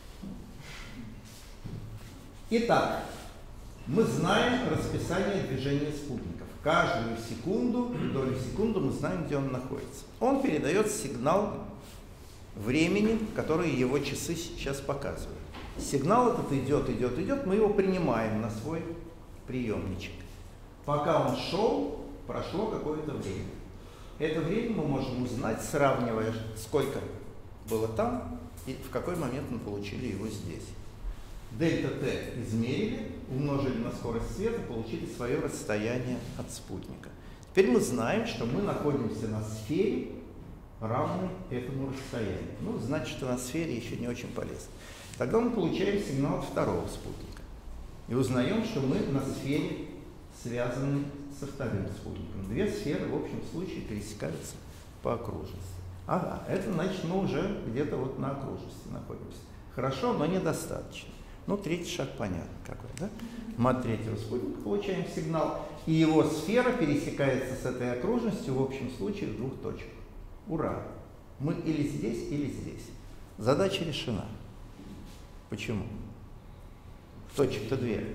Итак, мы знаем расписание движения спутников. Каждую секунду, долю секунды мы знаем, где он находится. Он передает сигнал времени, который его часы сейчас показывают. Сигнал этот идет, идет, идет, мы его принимаем на свой приемничек. Пока он шел, прошло какое-то время. Это время мы можем узнать, сравнивая, сколько было там и в какой момент мы получили его здесь. Дельта Т измерили, умножили на скорость света, получили свое расстояние от спутника. Теперь мы знаем, что мы находимся на сфере, равной этому расстоянию. Ну, значит, что на сфере еще не очень полезно. Тогда мы получаем сигнал от второго спутника. И узнаем, что мы на сфере связаны со вторым спутником. Две сферы в общем случае пересекаются по окружности. Ага, это значит, мы уже где-то вот на окружности находимся. Хорошо, но недостаточно. Ну, третий шаг понятно какой, да? Мы от третьего спутника получаем сигнал, и его сфера пересекается с этой окружностью в общем случае в двух точках. Ура! Мы или здесь, или здесь. Задача решена. Почему? Точек-то две.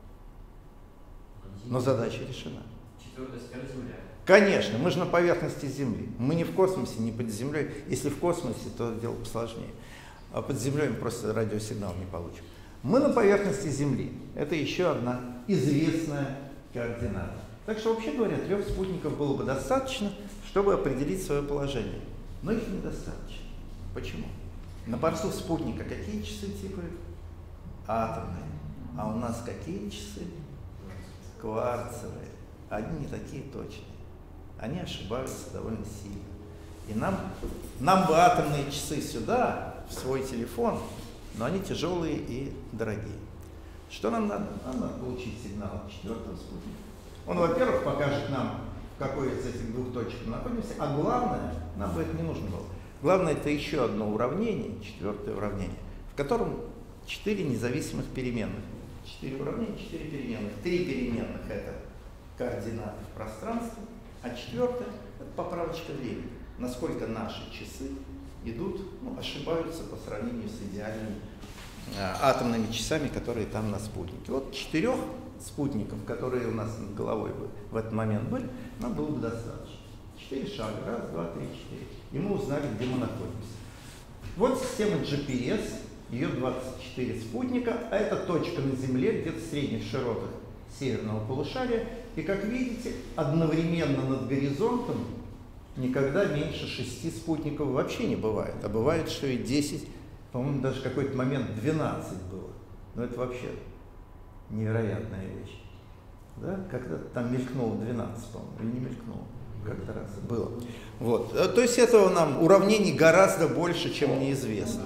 Но задача решена. Четвертая сфера Земля. Конечно, мы же на поверхности Земли. Мы не в космосе, не под землей. Если в космосе, то дело посложнее. А под землей мы просто радиосигнал не получим. Мы на поверхности Земли. Это еще одна известная координата. Так что, вообще говоря, трех спутников было бы достаточно, чтобы определить свое положение. Но их недостаточно. Почему? На борту спутника какие часы тикают? Атомные. А у нас какие часы? Кварцевые. Они не такие точные. Они ошибаются довольно сильно. И нам, нам бы атомные часы сюда, в свой телефон, но они тяжелые и дорогие. Что нам надо? Нам надо получить сигнал от четвертого спутника. Он, во-первых, покажет нам, в какой из этих двух точек мы находимся, а главное, нам бы это не нужно было. Главное, это еще одно уравнение, четвертое уравнение, в котором четыре независимых переменных. Четыре уравнения, четыре переменных. Три переменных – это координаты в пространстве, а четвертое – это поправочка времени. Насколько наши часы идут, ну, ошибаются по сравнению с идеальными а, атомными часами, которые там на спутнике. Вот четырех спутников, которые у нас над головой бы в этот момент были, нам было бы достаточно. Четыре шага. Раз, два, три, четыре. И мы узнали, где мы находимся. Вот система джи пи эс, Ее двадцать четыре спутника, а это точка на Земле, где-то в средних широтах северного полушария. И, как видите, одновременно над горизонтом никогда меньше шести спутников вообще не бывает. А бывает, что и десять, по-моему, даже какой-то момент двенадцать было. Но это вообще невероятная вещь. Да? Когда-то там мелькнуло двенадцать, по-моему, или не мелькнуло? Как-то раз было. Вот. То есть этого нам уравнений гораздо больше, чем неизвестно.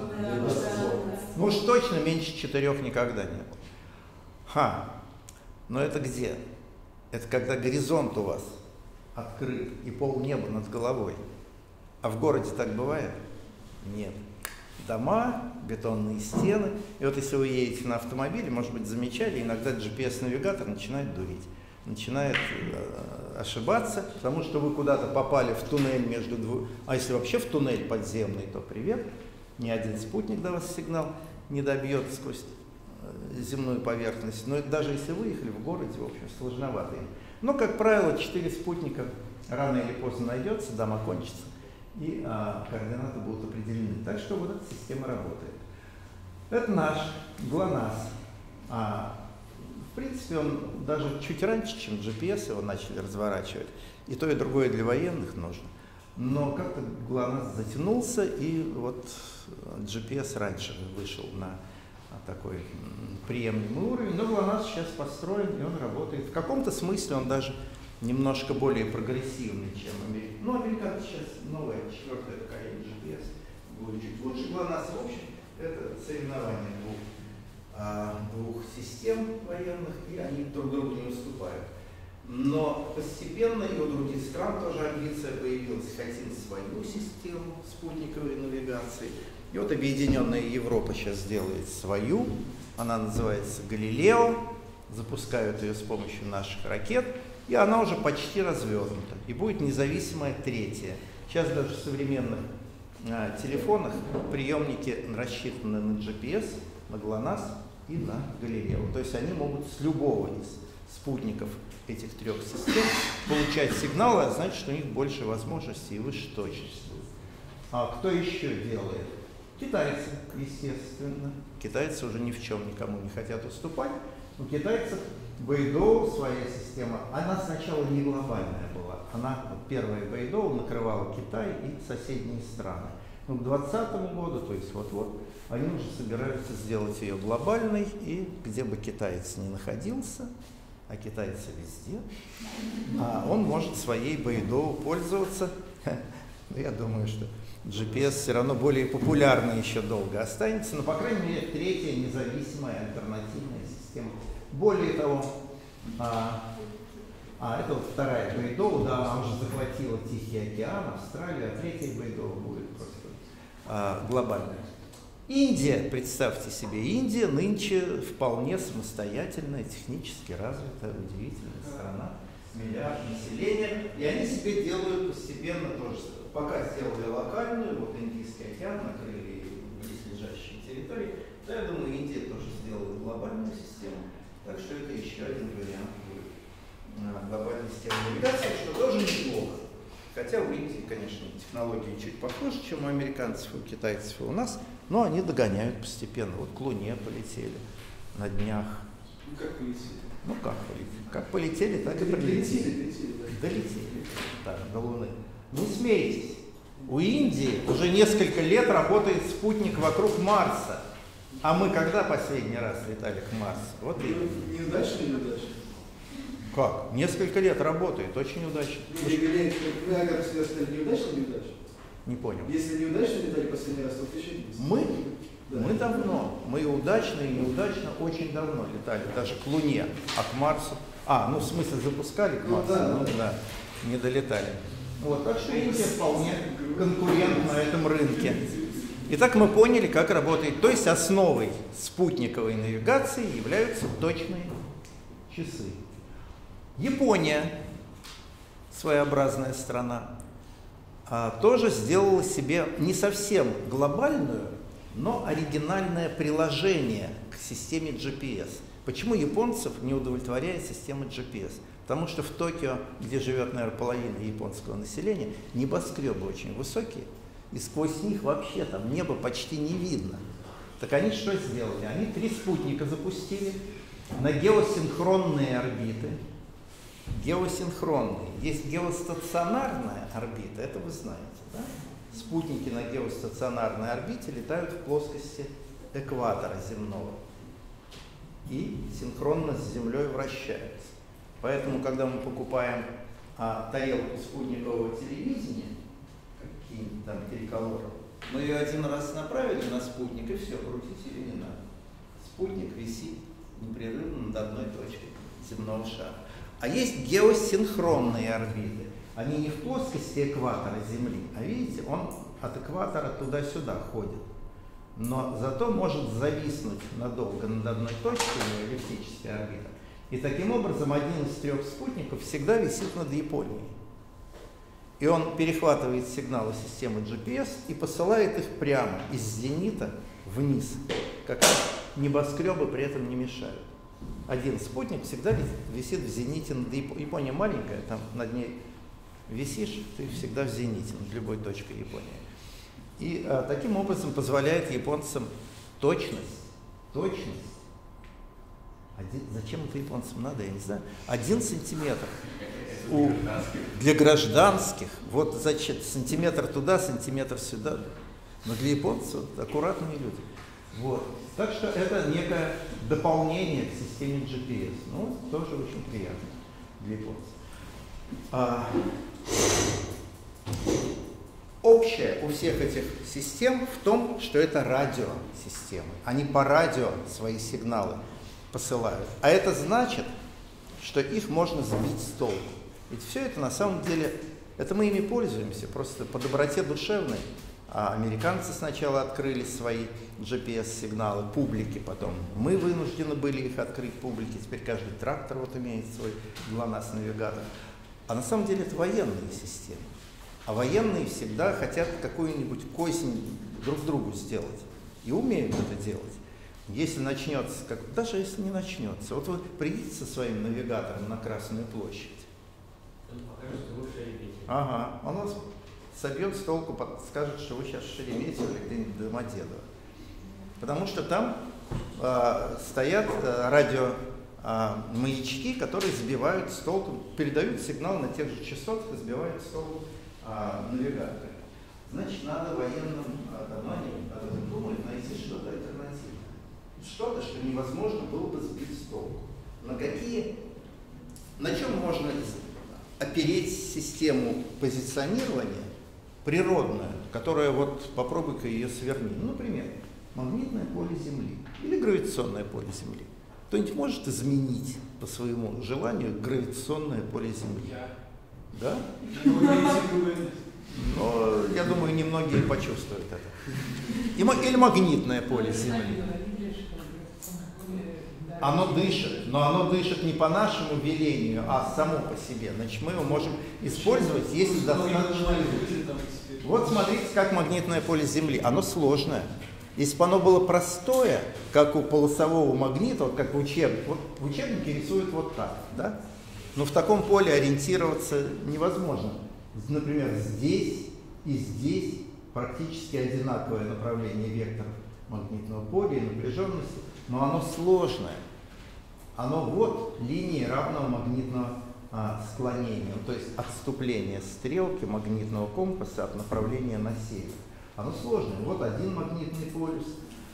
Ну уж точно меньше четырех никогда не было. Ха! Но это где? Это когда горизонт у вас открыт и полнеба над головой. А в городе так бывает? Нет. Дома, бетонные стены. И вот если вы едете на автомобиле, может быть, замечали, иногда джи пи эс-навигатор начинает дурить. Начинает э, ошибаться, потому что вы куда-то попали в туннель между двух... А если вообще в туннель подземный, то привет. Ни один спутник до вас сигнал не добьет сквозь земную поверхность. Но это даже если выехали в городе, в общем, сложновато им. Но, как правило, четыре спутника рано или поздно найдется, дом окончится, и а, координаты будут определены. Так что вот эта система работает. Это наш ГЛОНАСС. А, в принципе, он даже чуть раньше, чем джи пи эс, его начали разворачивать. И то, и другое для военных нужно. Но как-то ГЛОНАСС затянулся, и вот джи пи эс раньше вышел на такой приемлемый уровень. Но ГЛОНАСС сейчас построен, и он работает. В каком-то смысле он даже немножко более прогрессивный, чем американцы. Ну, американцы сейчас новое, четвертое поколение джи пи эс, будет чуть лучше. ГЛОНАСС, в общем, это соревнование двух, а, двух систем военных, и они друг другу не уступают. Но постепенно и у других стран тоже амбиция появилась, хотим свою систему спутниковой навигации. И вот Объединенная Европа сейчас делает свою, она называется «Галилео», запускают ее с помощью наших ракет, и она уже почти развернута, и будет независимая третья. Сейчас даже в современных а, телефонах приемники рассчитаны на джи пи эс, на ГЛОНАСС и на Галилео. То есть они могут с любого из спутников этих трех систем получать сигналы, а значит, что у них больше возможностей и выше точность. А кто еще делает? Китайцы, естественно. Китайцы уже ни в чем никому не хотят уступать. У китайцев Бэйдоу своя система, она сначала не глобальная была. Она, вот первая Бэйдоу, накрывала Китай и соседние страны. Но к двадцатому году, то есть вот-вот, они уже собираются сделать ее глобальной, и где бы китаец ни находился, а китайцы везде, а он может своей Бэйдоу пользоваться. Я думаю, что джи пи эс все равно более популярной еще долго останется, но, по крайней мере, третья независимая альтернативная система. Более того, а, а это вот вторая Бэйдоу, да, она уже захватила Тихий океан, Австралию, а третья Бэйдоу будет просто а, глобальная. Индия, представьте себе, Индия нынче вполне самостоятельная, технически развитая, удивительная страна, миллиард населения, и они себе делают постепенно тоже. Пока сделали локальную, вот Индийский океан, накрыли близлежащие территории, то я думаю, Индия тоже сделает глобальную систему, так что это еще один вариант будет глобальной системы навигации, что тоже неплохо. Хотя у Индии, конечно, технологии чуть похуже, чем у американцев, у китайцев и у нас, но они догоняют постепенно. Вот к Луне полетели на днях. Ну как полетели? Ну как полетели? Как полетели, так и прилетели. Долетели, да. Долетели, да, до Луны. Не смейтесь. У Индии уже несколько лет работает спутник вокруг Марса. А мы когда последний раз летали к Марсу? Вот и... Неудачно, неудачно. Как? Несколько лет работает, очень удачно. Вы как всегда сказали, неудачно, неудачно? Не понял. Если неудачно летали последний раз, то отвечайте. Мы? Да. Мы давно. Мы удачно и неудачно очень давно летали. Даже к Луне, а к Марсу. А, ну в смысле запускали к Марсу, ну, да, ну, да. да, не долетали. Вот, так что Индия вполне конкурент на этом рынке. Итак, мы поняли, как работает. То есть основой спутниковой навигации являются точные часы. Япония, своеобразная страна, тоже сделала себе не совсем глобальную, но оригинальное приложение к системе джи пи эс. Почему японцев не удовлетворяет система джи пи эс? Потому что в Токио, где живет, наверное, половина японского населения, небоскребы очень высокие, и сквозь них вообще там небо почти не видно. Так они что сделали? Они три спутника запустили на геосинхронные орбиты. Геосинхронные. Есть геостационарная орбита, это вы знаете, да? Спутники на геостационарной орбите летают в плоскости экватора земного и синхронно с Землей вращаются. Поэтому, когда мы покупаем а, тарелку спутникового телевидения, какие-нибудь там телеколоры, мы ее один раз направили на спутник, и все, крутить ее не надо. Спутник висит непрерывно над одной точкой земного шара. А есть геосинхронные орбиты. Они не в плоскости экватора Земли, а видите, он от экватора туда-сюда ходит. Но зато может зависнуть надолго над одной точкой, у него эллиптическая орбита. И таким образом один из трех спутников всегда висит над Японией. И он перехватывает сигналы системы джи пи эс и посылает их прямо из зенита вниз. Как раз небоскребы при этом не мешают. Один спутник всегда висит в зените над Японией. Япония маленькая, там над ней висишь, ты всегда в зените над любой точкой Японии. И а, таким образом позволяет японцам точность, точность. Один, зачем это японцам надо, я не знаю. Один сантиметр у, для гражданских. Вот зачем сантиметр туда, сантиметр сюда. Но для японцев аккуратные люди. Вот. Так что это некое дополнение к системе джи пи эс. Ну, тоже очень приятно для японцев. А, общее у всех этих систем в том, что это радиосистемы. Они по радио свои сигналы посылают. А это значит, что их можно сбить с толку. Ведь все это на самом деле, это мы ими пользуемся, просто по доброте душевной. А американцы сначала открыли свои джи пи эс-сигналы публике, потом мы вынуждены были их открыть публике, теперь каждый трактор вот имеет свой ГЛОНАСС-навигатор. А на самом деле это военные системы. А военные всегда хотят какую-нибудь кознь друг другу сделать. И умеют это делать. Если начнется, как, даже если не начнется, вот вы придите со своим навигатором на Красную площадь. Он покажет, что вы в Шереметьево. Ага, он вас собьет с толку, скажет, что вы сейчас в Шереметьево или где-нибудь в Домодедово. Потому что там э, стоят э, радио э, маячки, которые сбивают с толку, передают сигнал на тех же частотах и сбивают с толку э, навигатора. Значит, надо военным атаманам, когда думают, найти что-то альтернативное. Что-то, что невозможно было бы сбить с толку. На какие, на чем можно опереть систему позиционирования природную, которая вот попробуй-ка ее сверни. Ну, например, магнитное поле Земли или гравитационное поле Земли. Кто-нибудь может изменить по своему желанию гравитационное поле Земли? Да? Но я думаю, немногие почувствуют это. Или магнитное поле Земли. Оно дышит, но оно дышит не по нашему велению, а само по себе. Значит, мы его можем использовать, если достаточно. Вот смотрите, как магнитное поле Земли. Оно сложное. Если бы оно было простое, как у полосового магнита, вот как в учебнике, вот в учебнике рисуют вот так, да? Но в таком поле ориентироваться невозможно. Например, здесь и здесь практически одинаковое направление векторов магнитного поля и напряженности, но оно сложное. Оно вот линии равного магнитного а, склонения, то есть отступление стрелки магнитного компаса от направления на север. Оно сложное. Вот один магнитный полюс,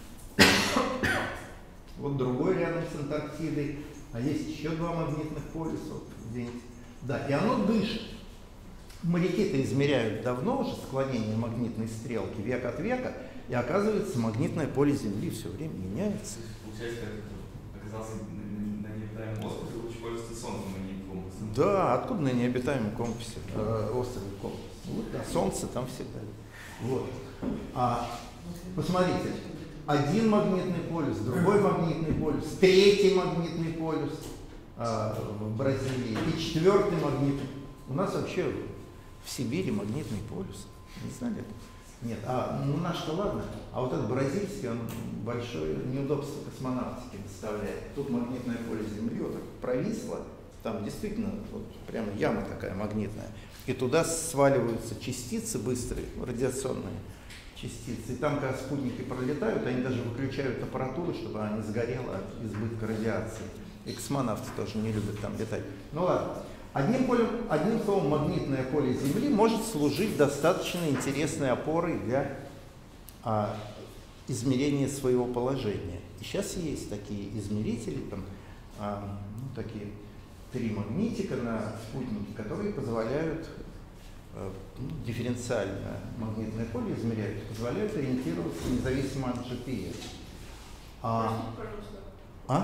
вот другой рядом с Антарктидой, а есть еще два магнитных полюса. Вот где-нибудь. Да, и оно дышит. Моряки-то измеряют давно уже склонение магнитной стрелки, век от века, и оказывается, магнитное поле Земли все время меняется. Получается, как оказался на необитаемом острове, лучше пользоваться Солнцем, а не компасом. Да, откуда на необитаемом компасе, э, острове компас? Вот, да, Солнце там всегда. Вот. А, посмотрите, один магнитный полюс, другой магнитный полюс, третий магнитный полюс э, в Бразилии и четвертый магнитный. У нас вообще в Сибири магнитный полюс. Не знали? Нет, а ну наш-то ладно, а вот этот бразильский, он большое неудобство космонавтики доставляет. Тут магнитное поле Земли вот так провисло, там действительно вот прямо яма такая магнитная, и туда сваливаются частицы быстрые, радиационные частицы. И там, когда спутники пролетают, они даже выключают аппаратуру, чтобы она не сгорела от избытка радиации. И космонавты тоже не любят там летать. Ну ладно. Одним, полем, одним словом, магнитное поле Земли может служить достаточно интересной опорой для а, измерения своего положения. И сейчас есть такие измерители, там, а, ну, такие три магнитика на спутнике, которые позволяют, а, ну, дифференциальное магнитное поле измеряют, позволяют ориентироваться независимо от джи пи эс. А, а?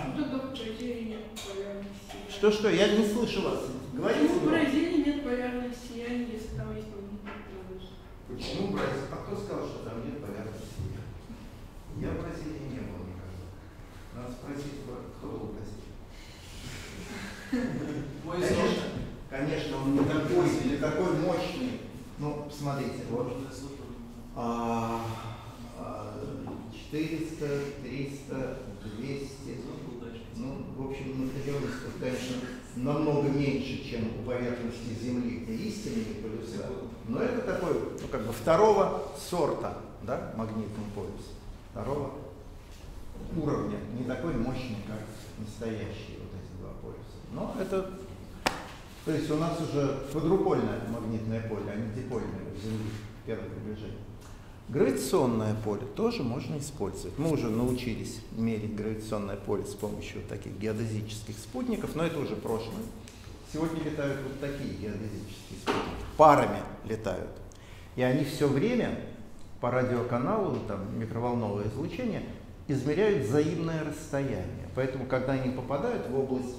Что-что? Я не слышу вас. Говорите. Почему в Бразилии нет полярного сияния, если там есть магнитный полюс? Почему Бразилия? А кто сказал, что там нет полярного сияния? Я в Бразилии не был никогда. Надо спросить, кто был в Бразилии. Конечно, конечно, он не такой, не такой мощный. Ну, смотрите, вот. А, а, четыреста, триста, двести. Ну, в общем, напряженность, конечно, намного меньше, чем у поверхности Земли, где истинные полюса. Но это такой, ну, как бы второго сорта, да, магнитный полюс. Второго уровня, не такой мощный, как настоящие вот эти два полюса. Но это, то есть у нас уже квадрупольное магнитное поле, а не дипольное у Земли в первом приближении. Гравитационное поле тоже можно использовать. Мы уже научились мерить гравитационное поле с помощью таких геодезических спутников, но это уже прошлое. Сегодня летают вот такие геодезические спутники. Парами летают. И они все время по радиоканалу, там, микроволновое излучение, измеряют взаимное расстояние. Поэтому, когда они попадают в область,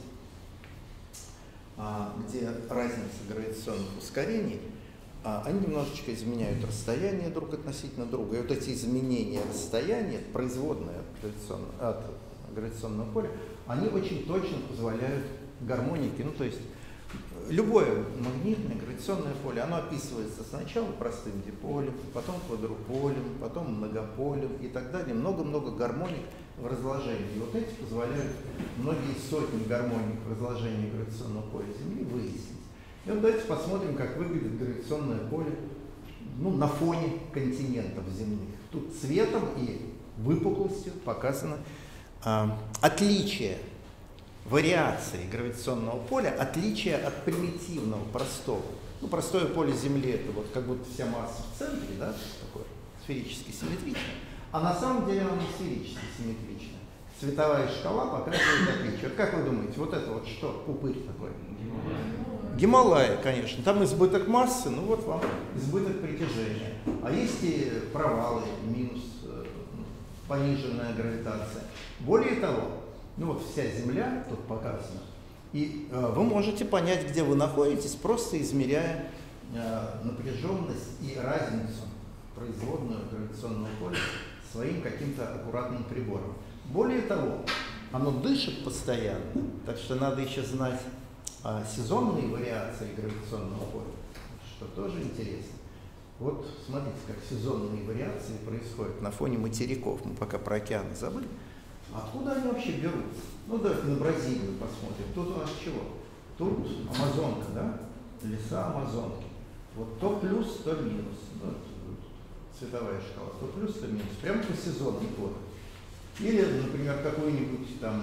а, где разница гравитационных ускорений, они немножечко изменяют расстояние друг относительно друга. И вот эти изменения расстояния, производные от гравитационного, от гравитационного поля, они очень точно позволяют гармонике. Ну, то есть любое магнитное гравитационное поле, оно описывается сначала простым диполем, потом квадруполем, потом многополем и так далее. Много-много гармоник в разложении. И вот эти позволяют многие сотни гармоник в разложении гравитационного поля Земли выяснить. И вот давайте посмотрим, как выглядит гравитационное поле, ну, на фоне континентов земных. Тут цветом и выпуклостью показано а, отличие, вариации гравитационного поля, отличие от примитивного, простого. Ну, простое поле Земли — это вот как будто вся масса в центре, да, такое сферически симметричное, а на самом деле оно не сферически симметричное. Цветовая шкала показывает отличие. Вот как вы думаете, вот это вот что, пупырь такой? Гималайи, конечно, там избыток массы, ну вот вам избыток притяжения. А есть и провалы, минус, пониженная гравитация. Более того, ну вот вся Земля тут показана, и э, вы можете понять, где вы находитесь, просто измеряя э, напряженность и разницу, производную гравитационного поля, своим каким-то аккуратным прибором. Более того, оно дышит постоянно, так что надо еще знать сезонные вариации гравитационного поля, что тоже интересно. Вот смотрите, как сезонные вариации происходят на фоне материков. Мы пока про океаны забыли. Откуда они вообще берутся? Ну, давайте на Бразилию посмотрим. Тут у нас чего? Тут Амазонка, да? Леса Амазонки. Вот то плюс, то минус. Ну, цветовая шкала. То плюс, то минус. Прямо по сезонным годам. Или, например, какую-нибудь там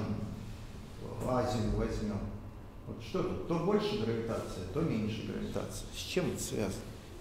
Азию возьмем. Вот что тут? То больше гравитация, то меньше гравитация. С чем это связано?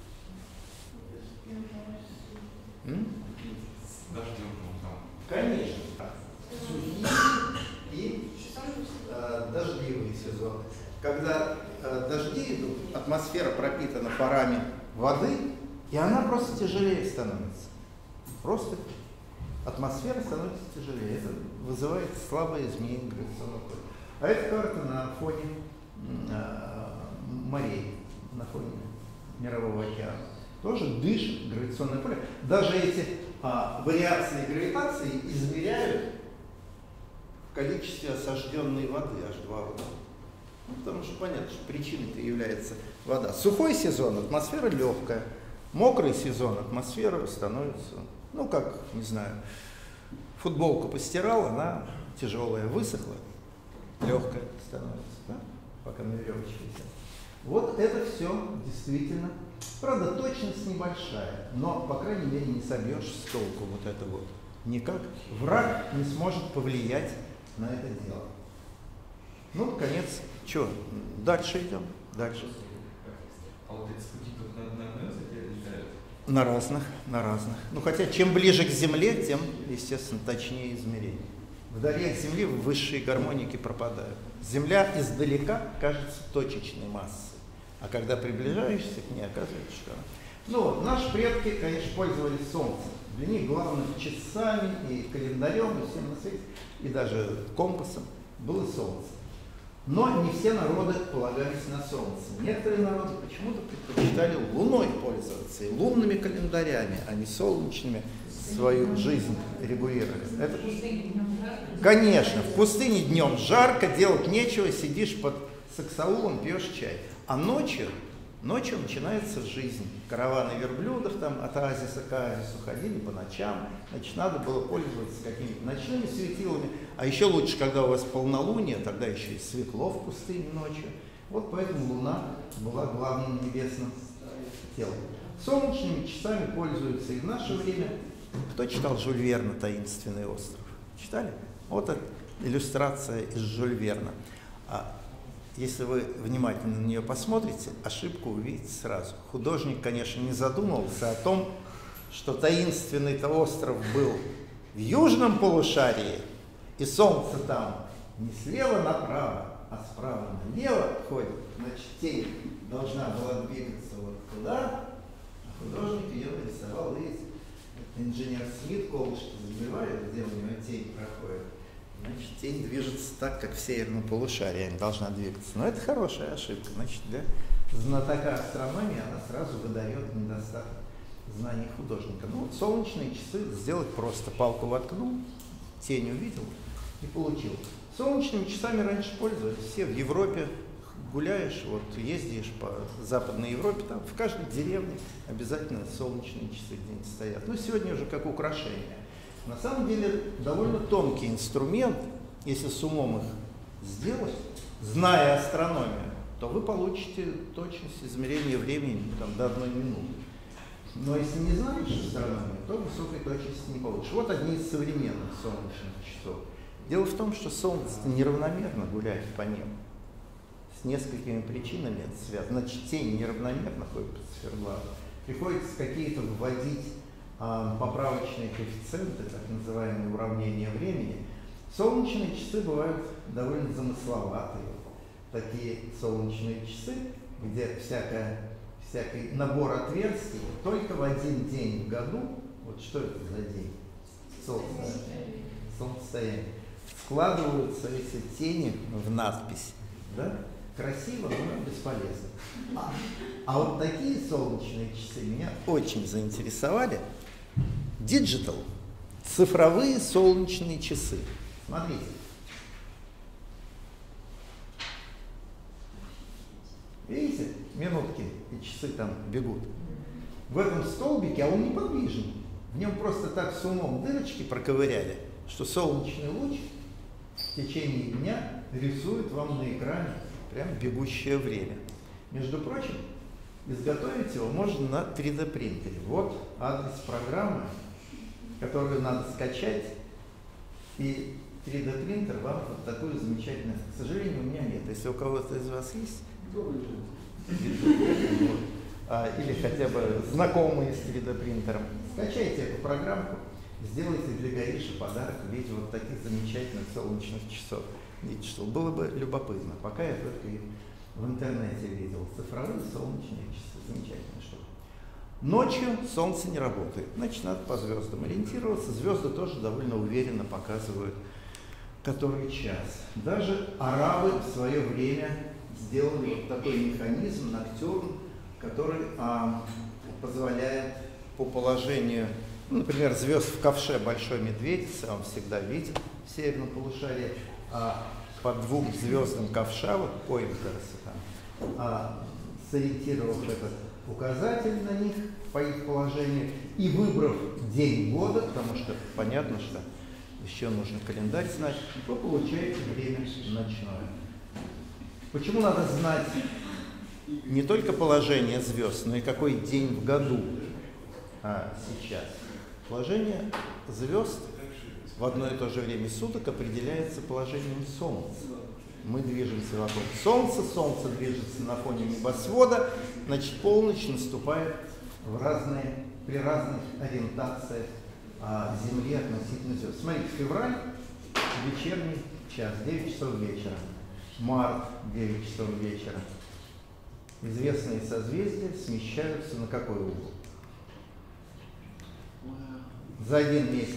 М? С дождем, Конечно. Сухие и э, дождливые сезоны. Когда э, дожди идут, атмосфера пропитана парами воды, и она просто тяжелее становится. Просто атмосфера становится тяжелее. Это вызывает слабое изменение гравитационного поля. А это карта на фоне э, морей, на фоне Мирового океана. Тоже дышит гравитационное поле. Даже эти а, вариации гравитации измеряют в количестве осажденной воды, эйч два о. Ну, потому что понятно, что причиной-то является вода. Сухой сезон атмосфера легкая, мокрый сезон атмосфера становится, ну как, не знаю, футболку постирал, она тяжелая, высохла, легкая становится, да? Пока на веревочке висят. Вот это все действительно Правда, точность небольшая, но, по крайней мере, не собьешь с толку вот это вот. Никак враг не сможет повлиять на это дело. Ну, конец. Что, дальше идем? Дальше. А вот эти спутники на одной высоте летают? На разных, на разных. Ну, хотя чем ближе к Земле, тем, естественно, точнее измерения. Вдали от Земли высшие гармоники пропадают. Земля издалека кажется точечной массой, а когда приближаешься к ней, оказывается, что... Ну вот, наши предки, конечно, пользовались Солнцем. Для них главным часами и календарем, и всем на свете, и даже компасом было Солнце. Но не все народы полагались на Солнце. Некоторые народы почему-то предпочитали Луной пользоваться, и лунными календарями, а не солнечными свою жизнь регулировали. Это... Конечно, в пустыне днем жарко, делать нечего, сидишь под саксаулом, пьешь чай. А ночью, ночью начинается жизнь. Караваны верблюдов там от оазиса к оазису ходили по ночам. Значит, надо было пользоваться какими-то ночными светилами. А еще лучше, когда у вас полнолуние, тогда еще и светло в пустыне ночью. Вот поэтому Луна была главным небесным телом. Солнечными часами пользуются и в наше время. Кто читал Жюль Верна «Таинственный остров»? Читали? Вот это иллюстрация из Жюль Верна. А если вы внимательно на нее посмотрите, ошибку увидите сразу. Художник, конечно, не задумывался о том, что таинственный-то остров был в южном полушарии, и солнце там не слева направо, а справа налево ходит. Значит, тень должна была двигаться вот туда, а художник ее нарисовал, видите, инженер Смит колышки забивает, где у него тень проходит. Значит, тень движется так, как в северном полушарии, она должна двигаться. Но это хорошая ошибка. Значит, для знатока астрономии она сразу выдает недостаток знаний художника. Ну вот солнечные часы сделать просто. Палку воткнул, тень увидел и получил. Солнечными часами раньше пользовались все. В Европе гуляешь, вот ездишь по Западной Европе, там в каждой деревне обязательно солнечные часы где-нибудь стоят. Ну, сегодня уже как украшение. На самом деле довольно тонкий инструмент. Если с умом их сделать, зная астрономию, то вы получите точность измерения времени там, до одной минуты. Но если не знаешь астрономию, то высокой точности не получишь. Вот одни из современных солнечных часов. Дело в том, что Солнце неравномерно гуляет по небу. С несколькими причинами это связано. Значит, тень неравномерно ходит по циферблату. Приходится какие-то вводить а, поправочные коэффициенты, так называемые уравнения времени. Солнечные часы бывают довольно замысловатые. Такие солнечные часы, где всякое, всякий набор отверстий только в один день в году. Вот что это за день? Солнцестояние. Солнцестояние. Складываются эти тени в надпись. Да? Красиво, но бесполезно. А, а вот такие солнечные часы меня очень заинтересовали. Digital. Цифровые солнечные часы. Смотрите. Видите, минутки и часы там бегут. В этом столбике, а он неподвижен. В нем просто так с умом дырочки проковыряли, что солнечный луч в течение дня рисует вам на экране прям бегущее время. Между прочим, изготовить его можно на три дэ принтере. Вот адрес программы, которую надо скачать, и три дэ принтер вам вот такую замечательную. К сожалению, у меня нет. Если у кого-то из вас есть, или хотя бы знакомые с три дэ принтером, скачайте эту программку, сделайте для Гаиши подарок в виде вот таких замечательных солнечных часов. Видите, что было бы любопытно. Пока я только их в интернете видел. Цифровые солнечные часы. Замечательная штука. Ночью солнце не работает. Значит, надо по звездам ориентироваться. Звезды тоже довольно уверенно показывают, который час. Даже арабы в свое время сделали вот такой механизм, ноктюрн, который а, позволяет по положению, ну, например, звезд в ковше Большой Медведицы, он всегда виден в северном полушарии, а по двум звездам ковша, вот Пойнтерса, там, а, сориентировав этот указатель на них по их положению и выбрав день года, потому что понятно, что еще нужно календарь знать, вы получаете время ночное. Почему надо знать не только положение звезд, но и какой день в году а, сейчас. Положение звезд в одно и то же время суток определяется положением Солнца. Мы движемся вокруг Солнца, Солнце движется на фоне небосвода, значит, полночь наступает в разные, при разных ориентациях а, Земли относительно звезд. Смотрите, февраль, вечерний час, девять часов вечера. Март, девять часов вечера. Известные созвездия смещаются на какой угол? За один месяц.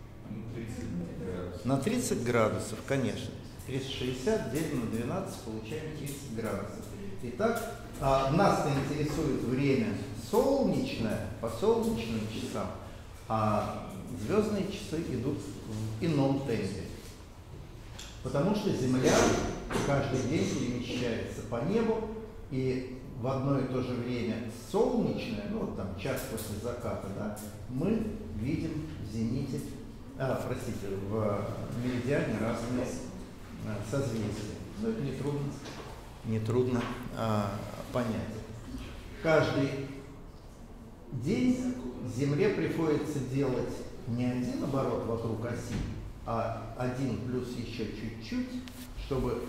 На тридцать градусов, конечно. триста шестьдесят делим на двенадцать, получаем тридцать градусов. Итак, а, нас-то интересует время солнечное, по солнечным часам, а звездные часы идут в ином темпе. Потому что Земля каждый день перемещается по небу, и в одно и то же время солнечное, ну вот там час после заката, да, мы видим в зените, а, простите, в меридиане разные а, созвездия. Но это нетрудно, нетрудно а, понять. Каждый день Земле приходится делать не один оборот вокруг оси, а один плюс еще чуть-чуть, чтобы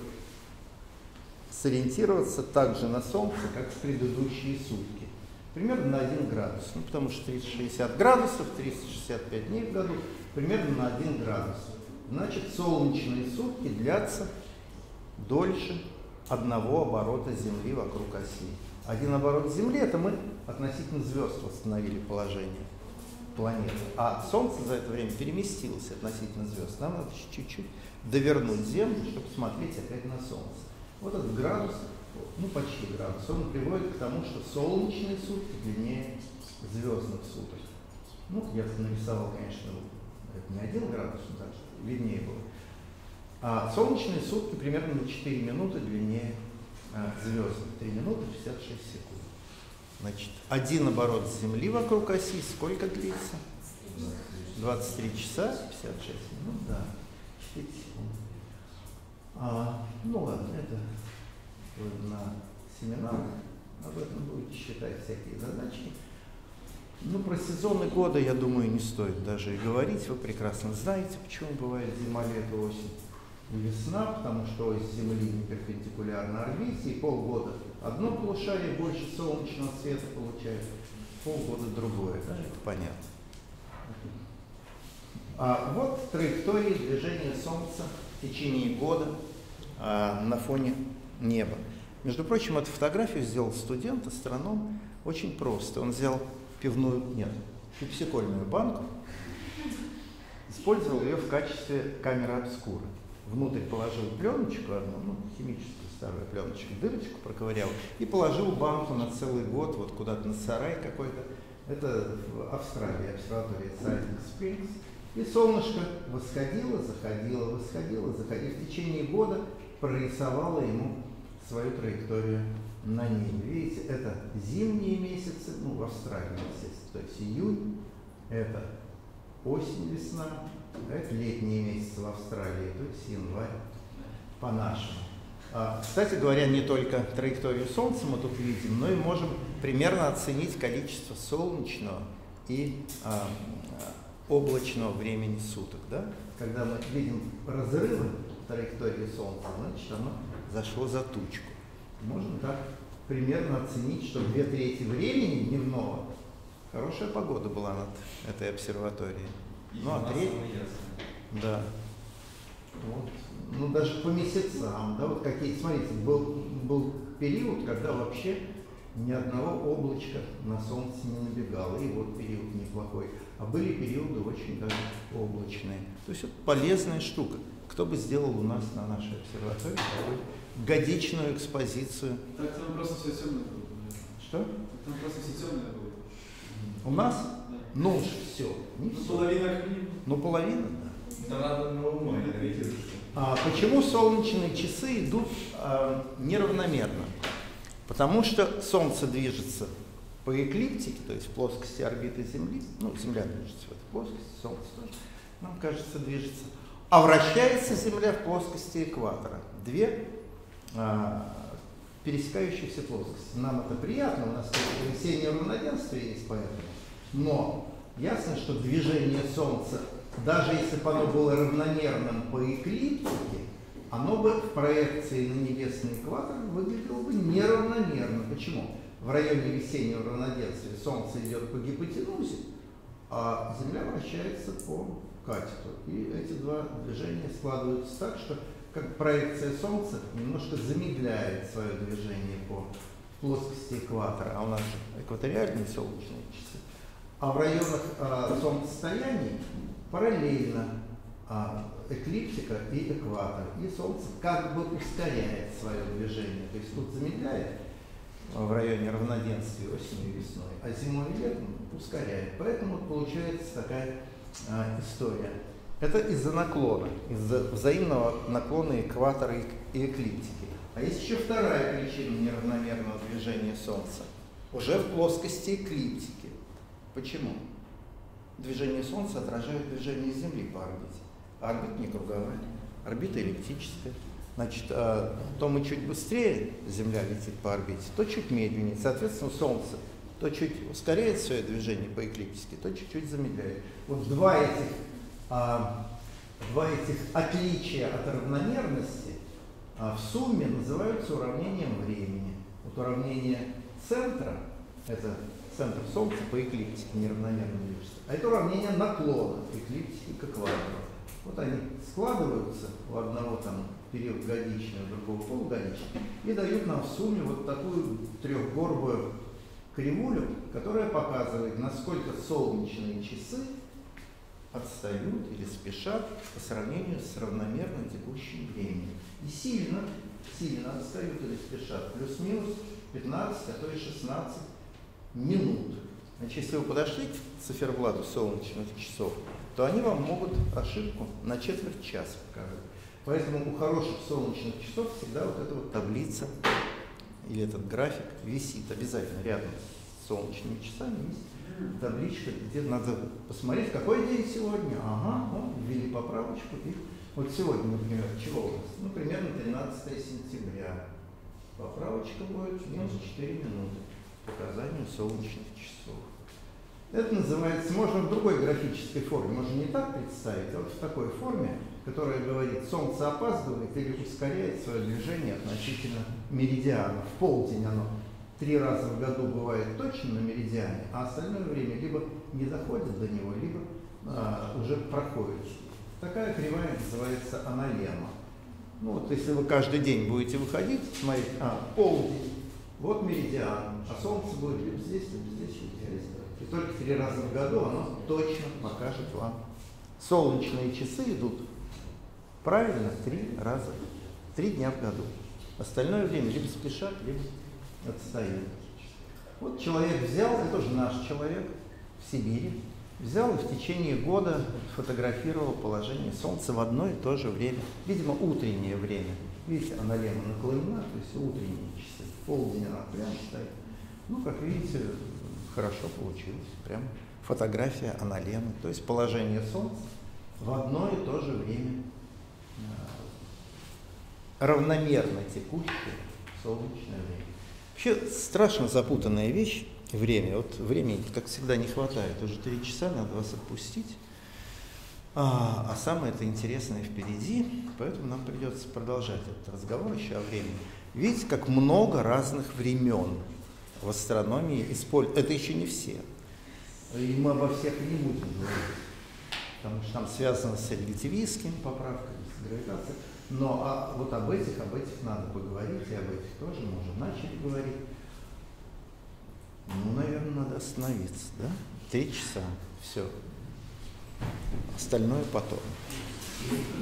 сориентироваться также на Солнце, как в предыдущие сутки. Примерно на один градус. Ну, потому что триста шестьдесят градусов, триста шестьдесят пять дней в году, примерно на один градус. Значит, солнечные сутки длятся дольше одного оборота Земли вокруг оси. Один оборот Земли — это мы относительно звезд восстановили положение планеты. А Солнце за это время переместилось относительно звезд. Нам надо чуть-чуть довернуть Землю, чтобы смотреть опять на Солнце. Вот этот градус, ну почти градус, он приводит к тому, что солнечные сутки длиннее звездных суток. Ну, я нарисовал, конечно, это не один градус, но так что виднее было. А солнечные сутки примерно на четыре минуты длиннее а, звездных. три минуты шестьдесят шесть секунд. Значит, один оборот Земли вокруг оси сколько длится? двадцать три часа пятьдесят шесть минут, да, четыре секунды. А, ну ладно, это на семинарах, об этом будете считать всякие задачки. Ну, про сезоны года, я думаю, не стоит даже и говорить. Вы прекрасно знаете, почему бывает зима, лето, осень и весна, потому что ось Земли не перпендикулярна орбите, и полгода одно полушарие больше солнечного света получает, полгода другое, да, это понятно. А вот траектории движения Солнца в течение года а, на фоне неба. Между прочим, эту фотографию сделал студент, астроном, очень просто. Он взял пивную, нет, пепсикольную банку, использовал ее в качестве камеры обскуры. Внутрь положил пленочку одну, ну, химическую старую пленочку, дырочку проковырял, и положил банку на целый год вот куда-то на сарай какой-то. Это в Австралии, обсерватория Siding Springs. И солнышко восходило, заходило, восходило, заходило. В течение года прорисовало ему свою траекторию на небе. Видите, это зимние месяцы, ну, в Австралии, естественно, то есть июнь, это осень, весна, а это летние месяцы в Австралии, то есть январь по-нашему. А, кстати говоря, не только траекторию Солнца мы тут видим, но и можем примерно оценить количество солнечного и а, облачного времени суток. Да? Когда мы видим разрывы траектории Солнца, значит, оно зашло за тучку. Можем так примерно оценить, что две трети времени дневного хорошая погода была над этой обсерваторией. Ну, а треть, да. Вот. Ну, даже по месяцам, да, вот какие, смотрите, был, был период, когда вообще ни одного облачка на Солнце не набегало, и вот период неплохой. А были периоды очень даже облачные. То есть это полезная штука. Кто бы сделал у нас на нашей обсерватории такую годичную экспозицию? Так там просто все темное будет. Что? Там просто все темное будет. У нас? Да. Ну уж все. Не Ну, все. половина как минимум. Ну, половина, да. Там надо на Луну ориентироваться. А почему солнечные часы идут а, неравномерно? Потому что Солнце движется по эклиптике, то есть в плоскости орбиты Земли, ну, Земля движется в этой плоскости, Солнце тоже, нам кажется, движется, а вращается Земля в плоскости экватора. Две а, пересекающихся плоскостей. Нам это приятно, у нас весеннее равноденствие есть поэтому. Но ясно, что движение Солнца, даже если бы оно было равномерным по эклиптике, оно бы в проекции на небесный экватор выглядело бы неравномерно. Почему? В районе весеннего равноденствия Солнце идет по гипотенузе, а Земля вращается по катету. И эти два движения складываются так, что как проекция Солнца немножко замедляет свое движение по плоскости экватора, а у нас экваториальные солнечные часы. А в районах а, солнцестояний параллельно а, эклиптика и экватор. И Солнце как бы ускоряет свое движение. То есть тут замедляет в районе равноденствия осенью и весной, а зимой и летом ускоряет. Поэтому получается такая а, история. Это из-за наклона, из-за взаимного наклона экватора и эклиптики. А есть еще вторая причина неравномерного движения Солнца. Уже в плоскости эклиптики. Почему? Движение Солнца отражает движение Земли по орбите. А орбита не круговая, орбита эллиптическая. Значит, то мы чуть быстрее, Земля летит по орбите, то чуть медленнее. Соответственно, Солнце то чуть ускоряет свое движение по эклиптике, то чуть-чуть замедляет. Вот два этих, а, два этих отличия от равномерности а, в сумме называются уравнением времени. Вот уравнение центра, это центр Солнца по эклиптике неравномерно движется, а это уравнение наклона эклиптики к экватору. Вот они складываются у одного там период годичный, у другого полугодичный, и дают нам в сумме вот такую трехгорбую кривулю, которая показывает, насколько солнечные часы отстают или спешат по сравнению с равномерно текущим временем. И сильно, сильно отстают или спешат, плюс-минус пятнадцать, а то и шестнадцать минут. Значит, если вы подошли к циферблату солнечных часов, то они вам могут ошибку на четверть часа показать. Поэтому у хороших солнечных часов всегда вот эта вот таблица или этот график висит обязательно рядом с солнечными часами. Есть табличка, где надо посмотреть, какой день сегодня. Ага, ну, ввели поправочку. И вот сегодня, например, чего у нас? Ну, примерно тринадцатое сентября. Поправочка будет минус четыре минуты по показанию солнечных часов. Это называется, можно в другой графической форме, можно не так представить, а вот в такой форме, которая говорит, Солнце опаздывает или ускоряет свое движение относительно меридиана. В полдень оно три раза в году бывает точно на меридиане, а остальное время либо не доходит до него, либо а, уже проходит. Такая кривая называется аналема. Ну вот если вы каждый день будете выходить, смотреть, а, полдень, вот меридиан, а Солнце будет либо здесь, либо здесь, либо здесь. И только три раза в году оно точно покажет вам. Солнечные часы идут правильно три раза, три дня в году. Остальное время либо спешат, либо отстают. Вот человек взял, это тоже наш человек в Сибири, взял и в течение года фотографировал положение Солнца в одно и то же время. Видимо, утреннее время. Видите, аналема наклонена, то есть утренние часы. В полдень она прямо стоит. Ну, как видите, хорошо получилось. Прям фотография аналемы. То есть положение Солнца в одно и то же время. Равномерно текущее солнечное время. Вообще страшно запутанная вещь время. Вот времени, как всегда, не хватает. Уже три часа, надо вас отпустить. А, а самое это интересное впереди, поэтому нам придется продолжать этот разговор еще о времени. Видите, как много разных времен в астрономии используют. Это еще не все. И мы обо всех не будем говорить, потому что там связано с релятивистскими поправками, с гравитацией. Но а, вот об этих, об этих надо поговорить, и об этих тоже мы уже начали говорить. Ну, наверное, надо остановиться, да? Три часа. Все. Остальное потом.